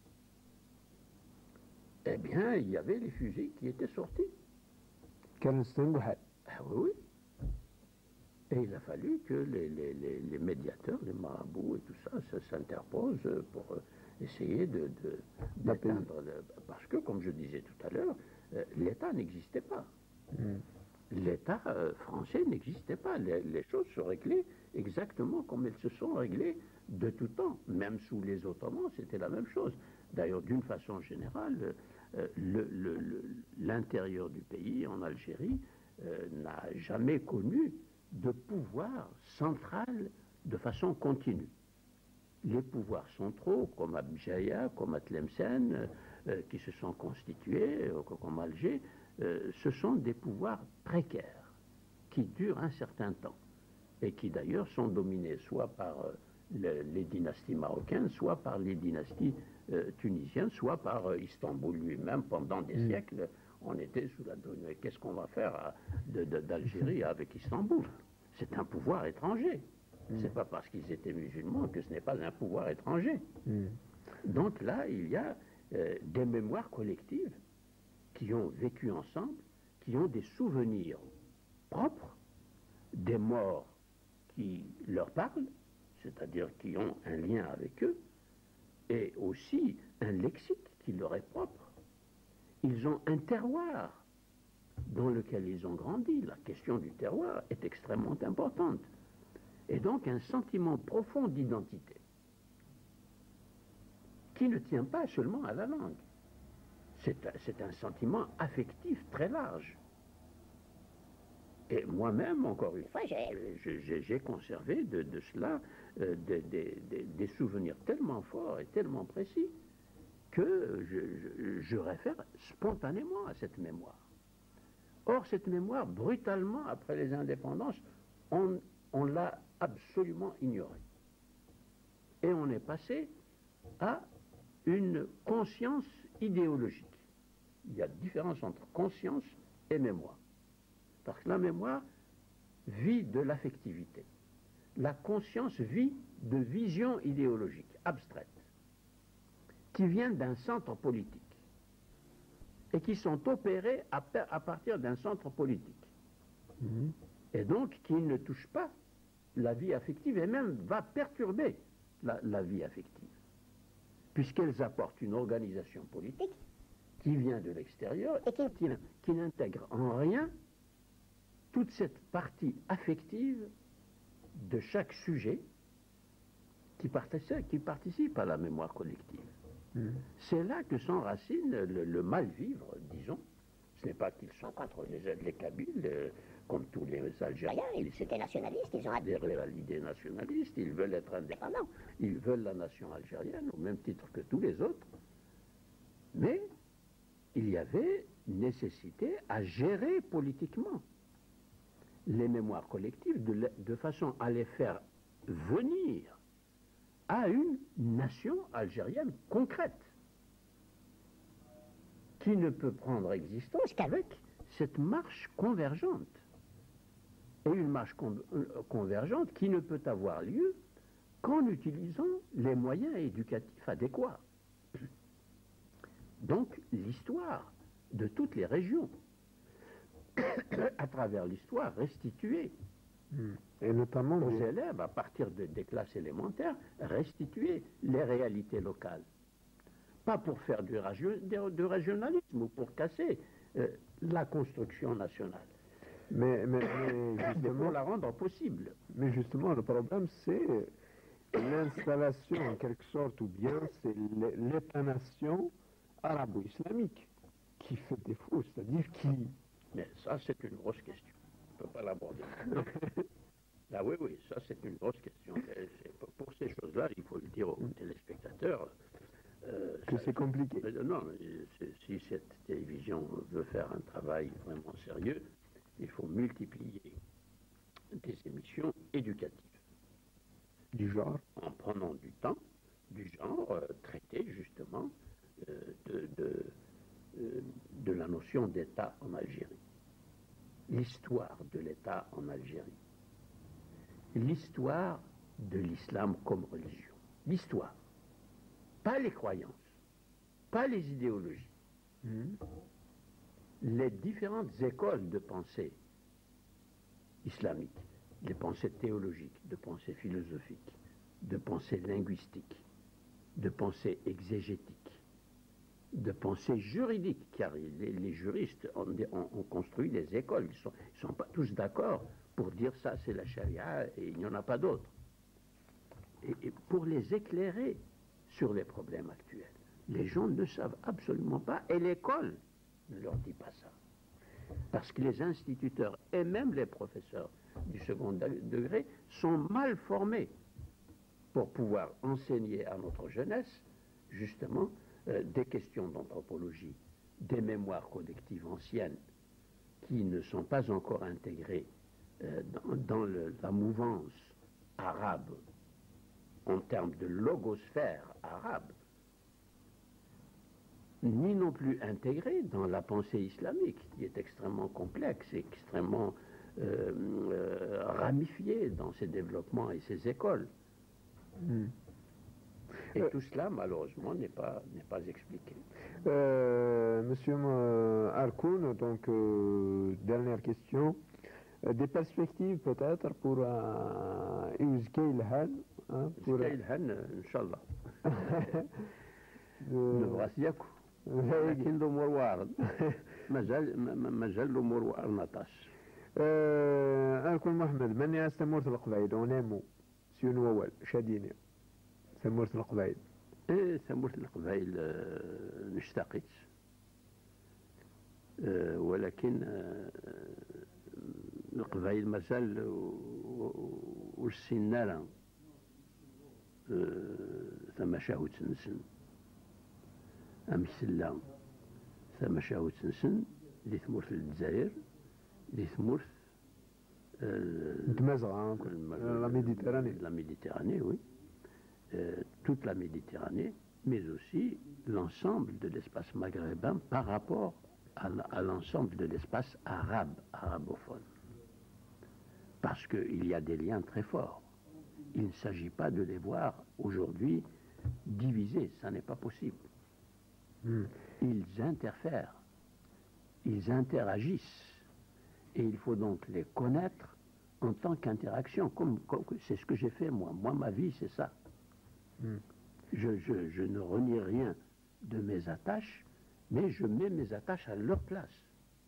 Eh bien, il y avait les fusils qui étaient sortis. Ah oui, oui. Et il a fallu que les, les, les, les médiateurs, les marabouts et tout ça, ça s'interposent pour essayer de, de, d'atteindre... Le, parce que, comme je disais tout à l'heure, l'État n'existait pas. Mm. L'État euh, français n'existait pas. Les, les choses se réglaient exactement comme elles se sont réglées de tout temps. Même sous les Ottomans, c'était la même chose. D'ailleurs, d'une façon générale, euh, le, le, le, l'intérieur du pays, en Algérie, euh, n'a jamais connu de pouvoir central de façon continue. Les pouvoirs centraux, comme à Bjaya, comme à Tlemcen, euh, qui se sont constitués, euh, comme Alger, euh, ce sont des pouvoirs précaires, qui durent un certain temps, et qui d'ailleurs sont dominés soit par euh, le, les dynasties marocaines, soit par les dynasties euh, tunisiennes, soit par euh, Istanbul lui-même. Pendant des mmh. siècles, on était sous la donne. Qu'est-ce qu'on va faire à, de, de, d'Algérie avec Istanbul? C'est un pouvoir étranger. Mmh. C'est pas parce qu'ils étaient musulmans que ce n'est pas un pouvoir étranger. Mmh. Donc là, il y a euh, des mémoires collectives qui ont vécu ensemble, qui ont des souvenirs propres, des morts qui leur parlent, c'est-à-dire qui ont un lien avec eux, et aussi un lexique qui leur est propre. Ils ont un terroir dans lequel ils ont grandi. La question du terroir est extrêmement importante. Et donc un sentiment profond d'identité qui ne tient pas seulement à la langue. C'est, c'est un sentiment affectif très large. Et moi-même, encore une fois, j'ai, j'ai, j'ai conservé de, de cela euh, des, des, des, des souvenirs tellement forts et tellement précis que je, je, je réfère spontanément à cette mémoire. Or, cette mémoire, brutalement, après les indépendances, on, on l'a absolument ignorée. Et on est passé à une conscience idéologique. Il y a différence entre conscience et mémoire. Parce que la mémoire vit de l'affectivité. La conscience vit de visions idéologiques abstraites qui viennent d'un centre politique et qui sont opérées à, à partir d'un centre politique. Mmh. Et donc qui ne touchent pas la vie affective et même va perturber la, la vie affective, puisqu'elles apportent une organisation politique qui vient de l'extérieur et qui, qui, qui n'intègre en rien toute cette partie affective de chaque sujet qui participe, qui participe à la mémoire collective. Mmh. C'est là que s'enracine le, le mal-vivre, disons. Ce n'est pas qu'ils sont contre les, les Kabyles, euh, comme tous les Algériens. Ils étaient nationalistes, ils ont adhéré à l'idée nationaliste, ils veulent être indépendants, ils veulent la nation algérienne au même titre que tous les autres. Mais il y avait nécessité à gérer politiquement les mémoires collectives de, de façon à les faire venir à une nation algérienne concrète qui ne peut prendre existence qu'avec cette marche convergente. Et une marche con convergente qui ne peut avoir lieu qu'en utilisant les moyens éducatifs adéquats. Donc l'histoire de toutes les régions, à travers l'histoire restituée, et notamment aux élèves, à partir de, des classes élémentaires, restituer les réalités locales. Pas pour faire du, de, de régionalisme ou pour casser euh, la construction nationale. Mais, mais, mais justement, pour la rendre possible. Mais justement, le problème, c'est l'installation, en quelque sorte, ou bien c'est l'État-nation arabo-islamique qui fait défaut, c'est-à-dire qui... Mais ça, c'est une grosse question. On ne peut pas l'aborder. Ah oui, oui, ça, c'est une grosse question. Pour ces choses-là, il faut le dire aux téléspectateurs. Euh, que c'est compliqué. Euh, non, si cette télévision veut faire un travail vraiment sérieux, il faut multiplier des émissions éducatives. Du genre? En prenant du temps, du genre, euh, traiter justement euh, de, de, euh, de la notion d'État en Algérie. L'histoire de l'État en Algérie. L'histoire de l'islam comme religion. L'histoire. Pas les croyances, pas les idéologies. Mmh. Les différentes écoles de pensée islamique, les pensées théologiques, de pensée philosophique, de pensée linguistique, de pensée exégétique, de pensée juridique, car les, les juristes ont, ont, ont construit des écoles, ils ne sont, ils sont pas tous d'accord pour dire ça c'est la charia et il n'y en a pas d'autres. Et, et pour les éclairer sur les problèmes actuels. Les gens ne savent absolument pas, et l'école ne leur dit pas ça. Parce que les instituteurs et même les professeurs du second degré sont mal formés pour pouvoir enseigner à notre jeunesse, justement, euh, des questions d'anthropologie, des mémoires collectives anciennes qui ne sont pas encore intégrées euh, dans, dans le, la mouvance arabe en termes de logosphère arabe, ni non plus intégré dans la pensée islamique, qui est extrêmement complexe, extrêmement euh, euh, ramifiée dans ses développements et ses écoles. Mm. Et euh, tout cela, malheureusement, n'est pas, n'est pas expliqué. Euh, Monsieur Arkoun, donc, euh, dernière question. Des perspectives peut-être pour Uzkei Ilhan. Uzkei Ilhan, Inch'Allah. نبغى سياكو لكن الامور وارد مازال مازال الامور وارد نطاش أركون محمد من يستمر القبائل ونامو سيون وول شاديني سمورة القبائل ايه سمورة القبائل نشتاقت ولكن القبائل مازال والسنارة ثم شاهد سنسن أمثلة ثم شاهد سنسن اللي ثمورت الجزائر اللي ثمورت متمازغة لا ميديتيراني la Méditerranée, oui, euh, toute la Méditerranée, mais aussi l'ensemble de l'espace maghrébin par rapport à, à l'ensemble de l'espace arabe, arabophone. Parce qu'il y a des liens très forts. Il ne s'agit pas de les voir aujourd'hui divisés, ça n'est pas possible. Mm. Ils interfèrent, ils interagissent, et il faut donc les connaître en tant qu'interaction, comme, comme c'est ce que j'ai fait moi. Moi, ma vie, c'est ça. Mm. Je, je, je ne renie rien de mes attaches, mais je mets mes attaches à leur place.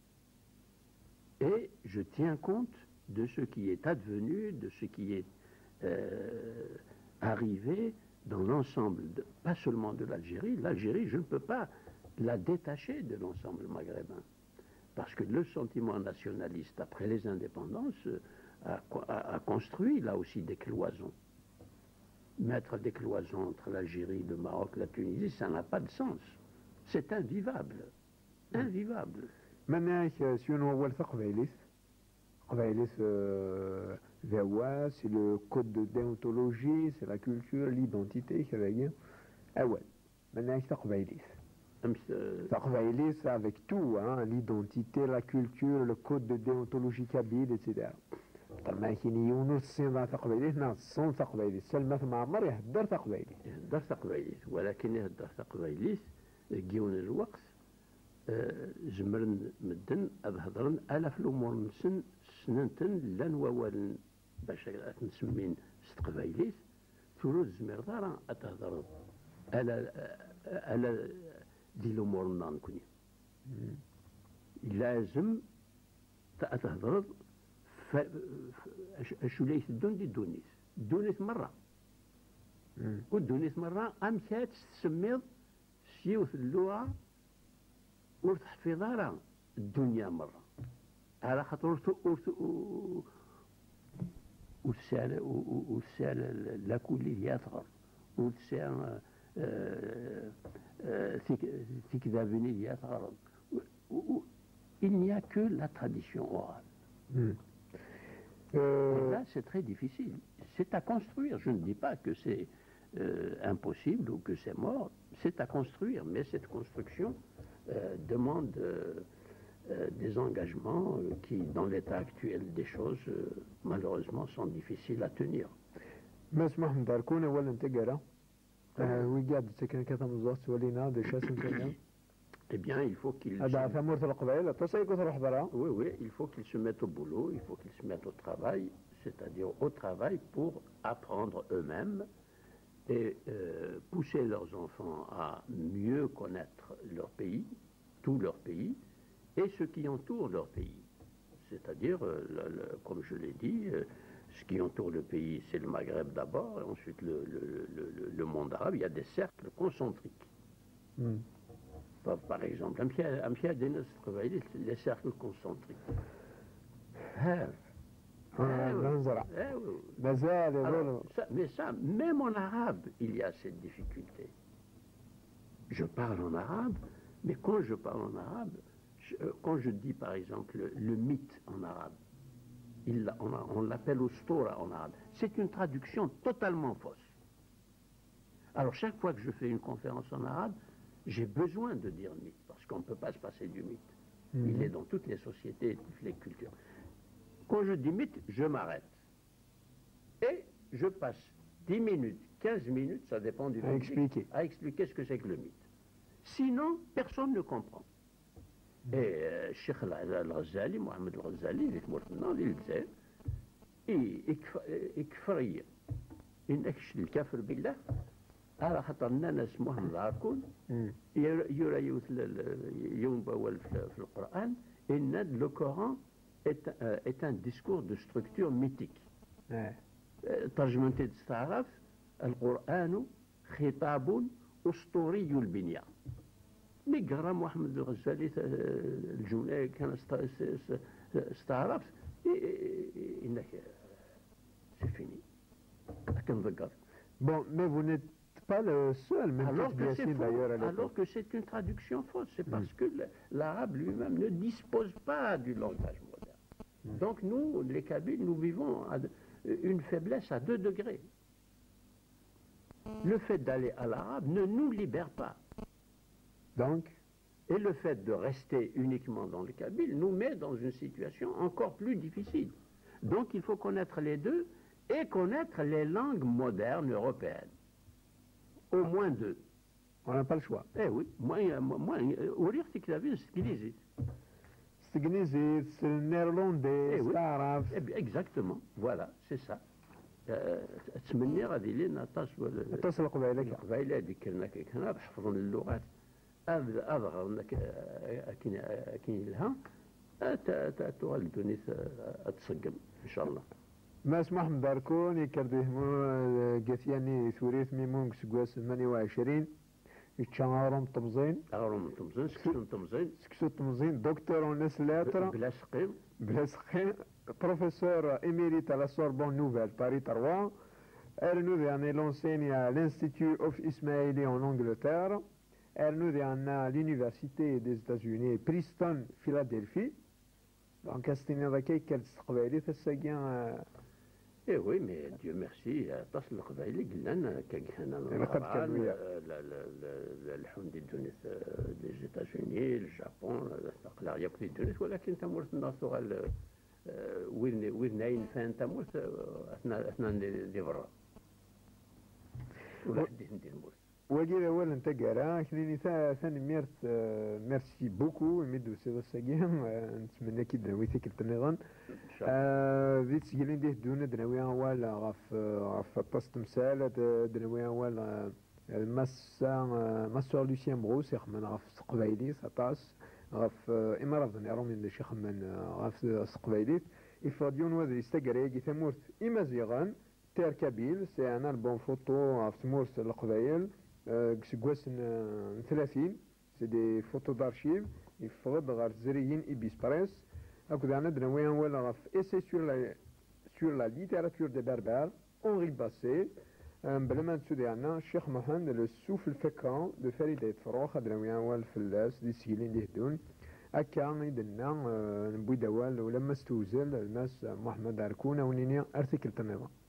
Et je tiens compte de ce qui est advenu, de ce qui est euh, arrivé dans l'ensemble, pas seulement de l'Algérie. L'Algérie, je ne peux pas la détacher de l'ensemble maghrébin. Parce que le sentiment nationaliste, après les indépendances, a, a, a construit là aussi des cloisons. Mettre des cloisons entre l'Algérie, le Maroc, la Tunisie, ça n'a pas de sens. C'est invivable. Invivable. Maintenant, si on voit le Qbaïlis, Qbaïlis, c'est le code de déontologie, c'est la culture, l'identité, c'est la guerre. Ah ouais, maintenant, c'est Qbaïlis. Qbaïlis avec tout, hein, l'identité, la culture, le code de déontologie kabyle, et cetera. طبعا كاين يونس صين تقبيليت ناس صون تقبيليت سلمى معمر يهدر تقبيليت يهدر تقبيليت ولكن يهدر تقبيليت كيون الوقت زمرن مدن هضرن الاف الامور نسن سننتن لان ووالن باش نسمين تقبيليت ثلث زمير دارا اتهضر على على دي الامور نكوني لازم تهضر شو ليس الدون دي دونيس دونيس مرة ودونيس مرة أمشات تسميض سيوث اللغة وتحفظ راه الدنيا مرة على خاطر وتسال وتسال لا كلية ثغر وتسال تكذابني ثغر il n'y a que la tradition orale. Mm. Euh... Là, c'est très difficile. C'est à construire. Je ne dis pas que c'est euh, impossible ou que c'est mort. C'est à construire. Mais cette construction euh, demande euh, euh, des engagements euh, qui, dans l'état actuel des choses, euh, malheureusement, sont difficiles à tenir. Eh bien, il faut qu'il... Oui, oui, il faut qu'ils se mettent au boulot, il faut qu'ils se mettent au travail, c'est-à-dire au travail pour apprendre eux-mêmes et euh, pousser leurs enfants à mieux connaître leur pays, tout leur pays, et ce qui entoure leur pays. C'est-à-dire, euh, le, le, comme je l'ai dit, euh, ce qui entoure le pays, c'est le Maghreb d'abord, et ensuite le, le, le, le monde arabe. Il y a des cercles concentriques. Mm. Par exemple, les cercles concentriques. Mais ça, même en arabe, il y a cette difficulté. Je parle en arabe, mais quand je parle en arabe, je, quand je dis par exemple le, le mythe en arabe, il, on, on l'appelle ustura en arabe, c'est une traduction totalement fausse. Alors chaque fois que je fais une conférence en arabe, j'ai besoin de dire mythe, parce qu'on ne peut pas se passer du mythe. Mmh. Il est dans toutes les sociétés, toutes les cultures. Quand je dis mythe, je m'arrête. Et je passe dix minutes, quinze minutes, ça dépend du à expliquer. à expliquer ce que c'est que le mythe. Sinon, personne ne comprend. Mmh. Et Cheikh Al-Ghazali, Mohamed Al-Ghazali, il est mort maintenant, il disait, ikfariya, innaksh al-kafir billah, على خاطر الناس مهم ذاكون يرى يوم باول في القرآن إن le Coran est, est un discours de structure mythique. ترجمة تستعرف القرآن خطاب أسطوري البنية. نقرأ محمد الغزالي الجملة كان استعرف إنك c'est fini. لكن ذكر. Bon, mais vous n'êtes pas le seul, même alors que, c'est d'ailleurs alors que c'est une traduction fausse, c'est parce mm. que l'arabe lui-même ne dispose pas du langage moderne. Mm. Donc nous, les Kabyles, nous vivons à une faiblesse à deux degrés. Le fait d'aller à l'arabe ne nous libère pas. Donc Et le fait de rester uniquement dans le kabyle nous met dans une situation encore plus difficile. Donc il faut connaître les deux et connaître les langues modernes européennes. Au moins deux. On n'a pas le choix. Eh oui, moi, moi, وريت كتابين انجليزي. الانجليزي النيرلندي Eh oui. العرب. Eh bien, exactement, voilà, c'est ça. تمني غادي لينا تصل اتصل قبيلك. القبائل هذيك كنا كنا بحفظوا اللغات أظهر كاين كاين لها تغلبني تسقم إن شاء الله. ماس محمد داركون يكرديه قثياني ثوريث ميمون سكواس ثمانية وعشرين يتشاورم طمزين أغرم طمزين سكسون طمزين سكسو طمزين دكتور وناس لاتر بلا سقيم بلا سقيم بروفيسور émérite à la Sorbonne Nouvelle Paris trois. Elle nous elle enseigne à l'Institut of Ismaili en Angleterre. Elle nous à l'Université des États-Unis Princeton Philadelphie. Donc استني ذاك كتستقبلي تساقيا. Eh oui, mais Dieu merci, تصل القبائل قلنا كان الحمد لله les États-Unis, le Japon, الاستقلال يبقى تونس ولكن تمورت الناس وين وين ناين فان تمورت اثناء اثناء دي برا. ولا حدي ندير مورت. وجد أولا تجارة كنيني ثاني ميرت ميرسي بوكو ميدو سيدا ساقيم نتمنى كي دناويتي كنت نظن ذي تسجيلين ديه دون دناوي أول غف غف باس تمثال دناوي أول المسا مسا لوسيان بروس يخمن غف قبايلي سطاس غف إمارات نيرو من دي شيخ من غف قبايلي إفاديون وذي استجارة يجي ثمورت إما زيغان تير كابيل سي أنا البون فوتو غف ثمورت القبايل كسكواس ثلاثين سي دي فوتو دارشيف يفرض غير زريين إبيس بريس هاكد عنا دناويان ولا غف إسي سور لا سور لا ليتيراتور دي بربر أونغي باسي بلا ما نسودي عنا الشيخ محمد لو سوف الفكرة دو فريد يتفروخ دناويان وال فلاس دي سيلين دي هدون هكا يدنا نبوي دوال ولما استوزل الماس محمد عركون ونينيا أرتكل تنظام.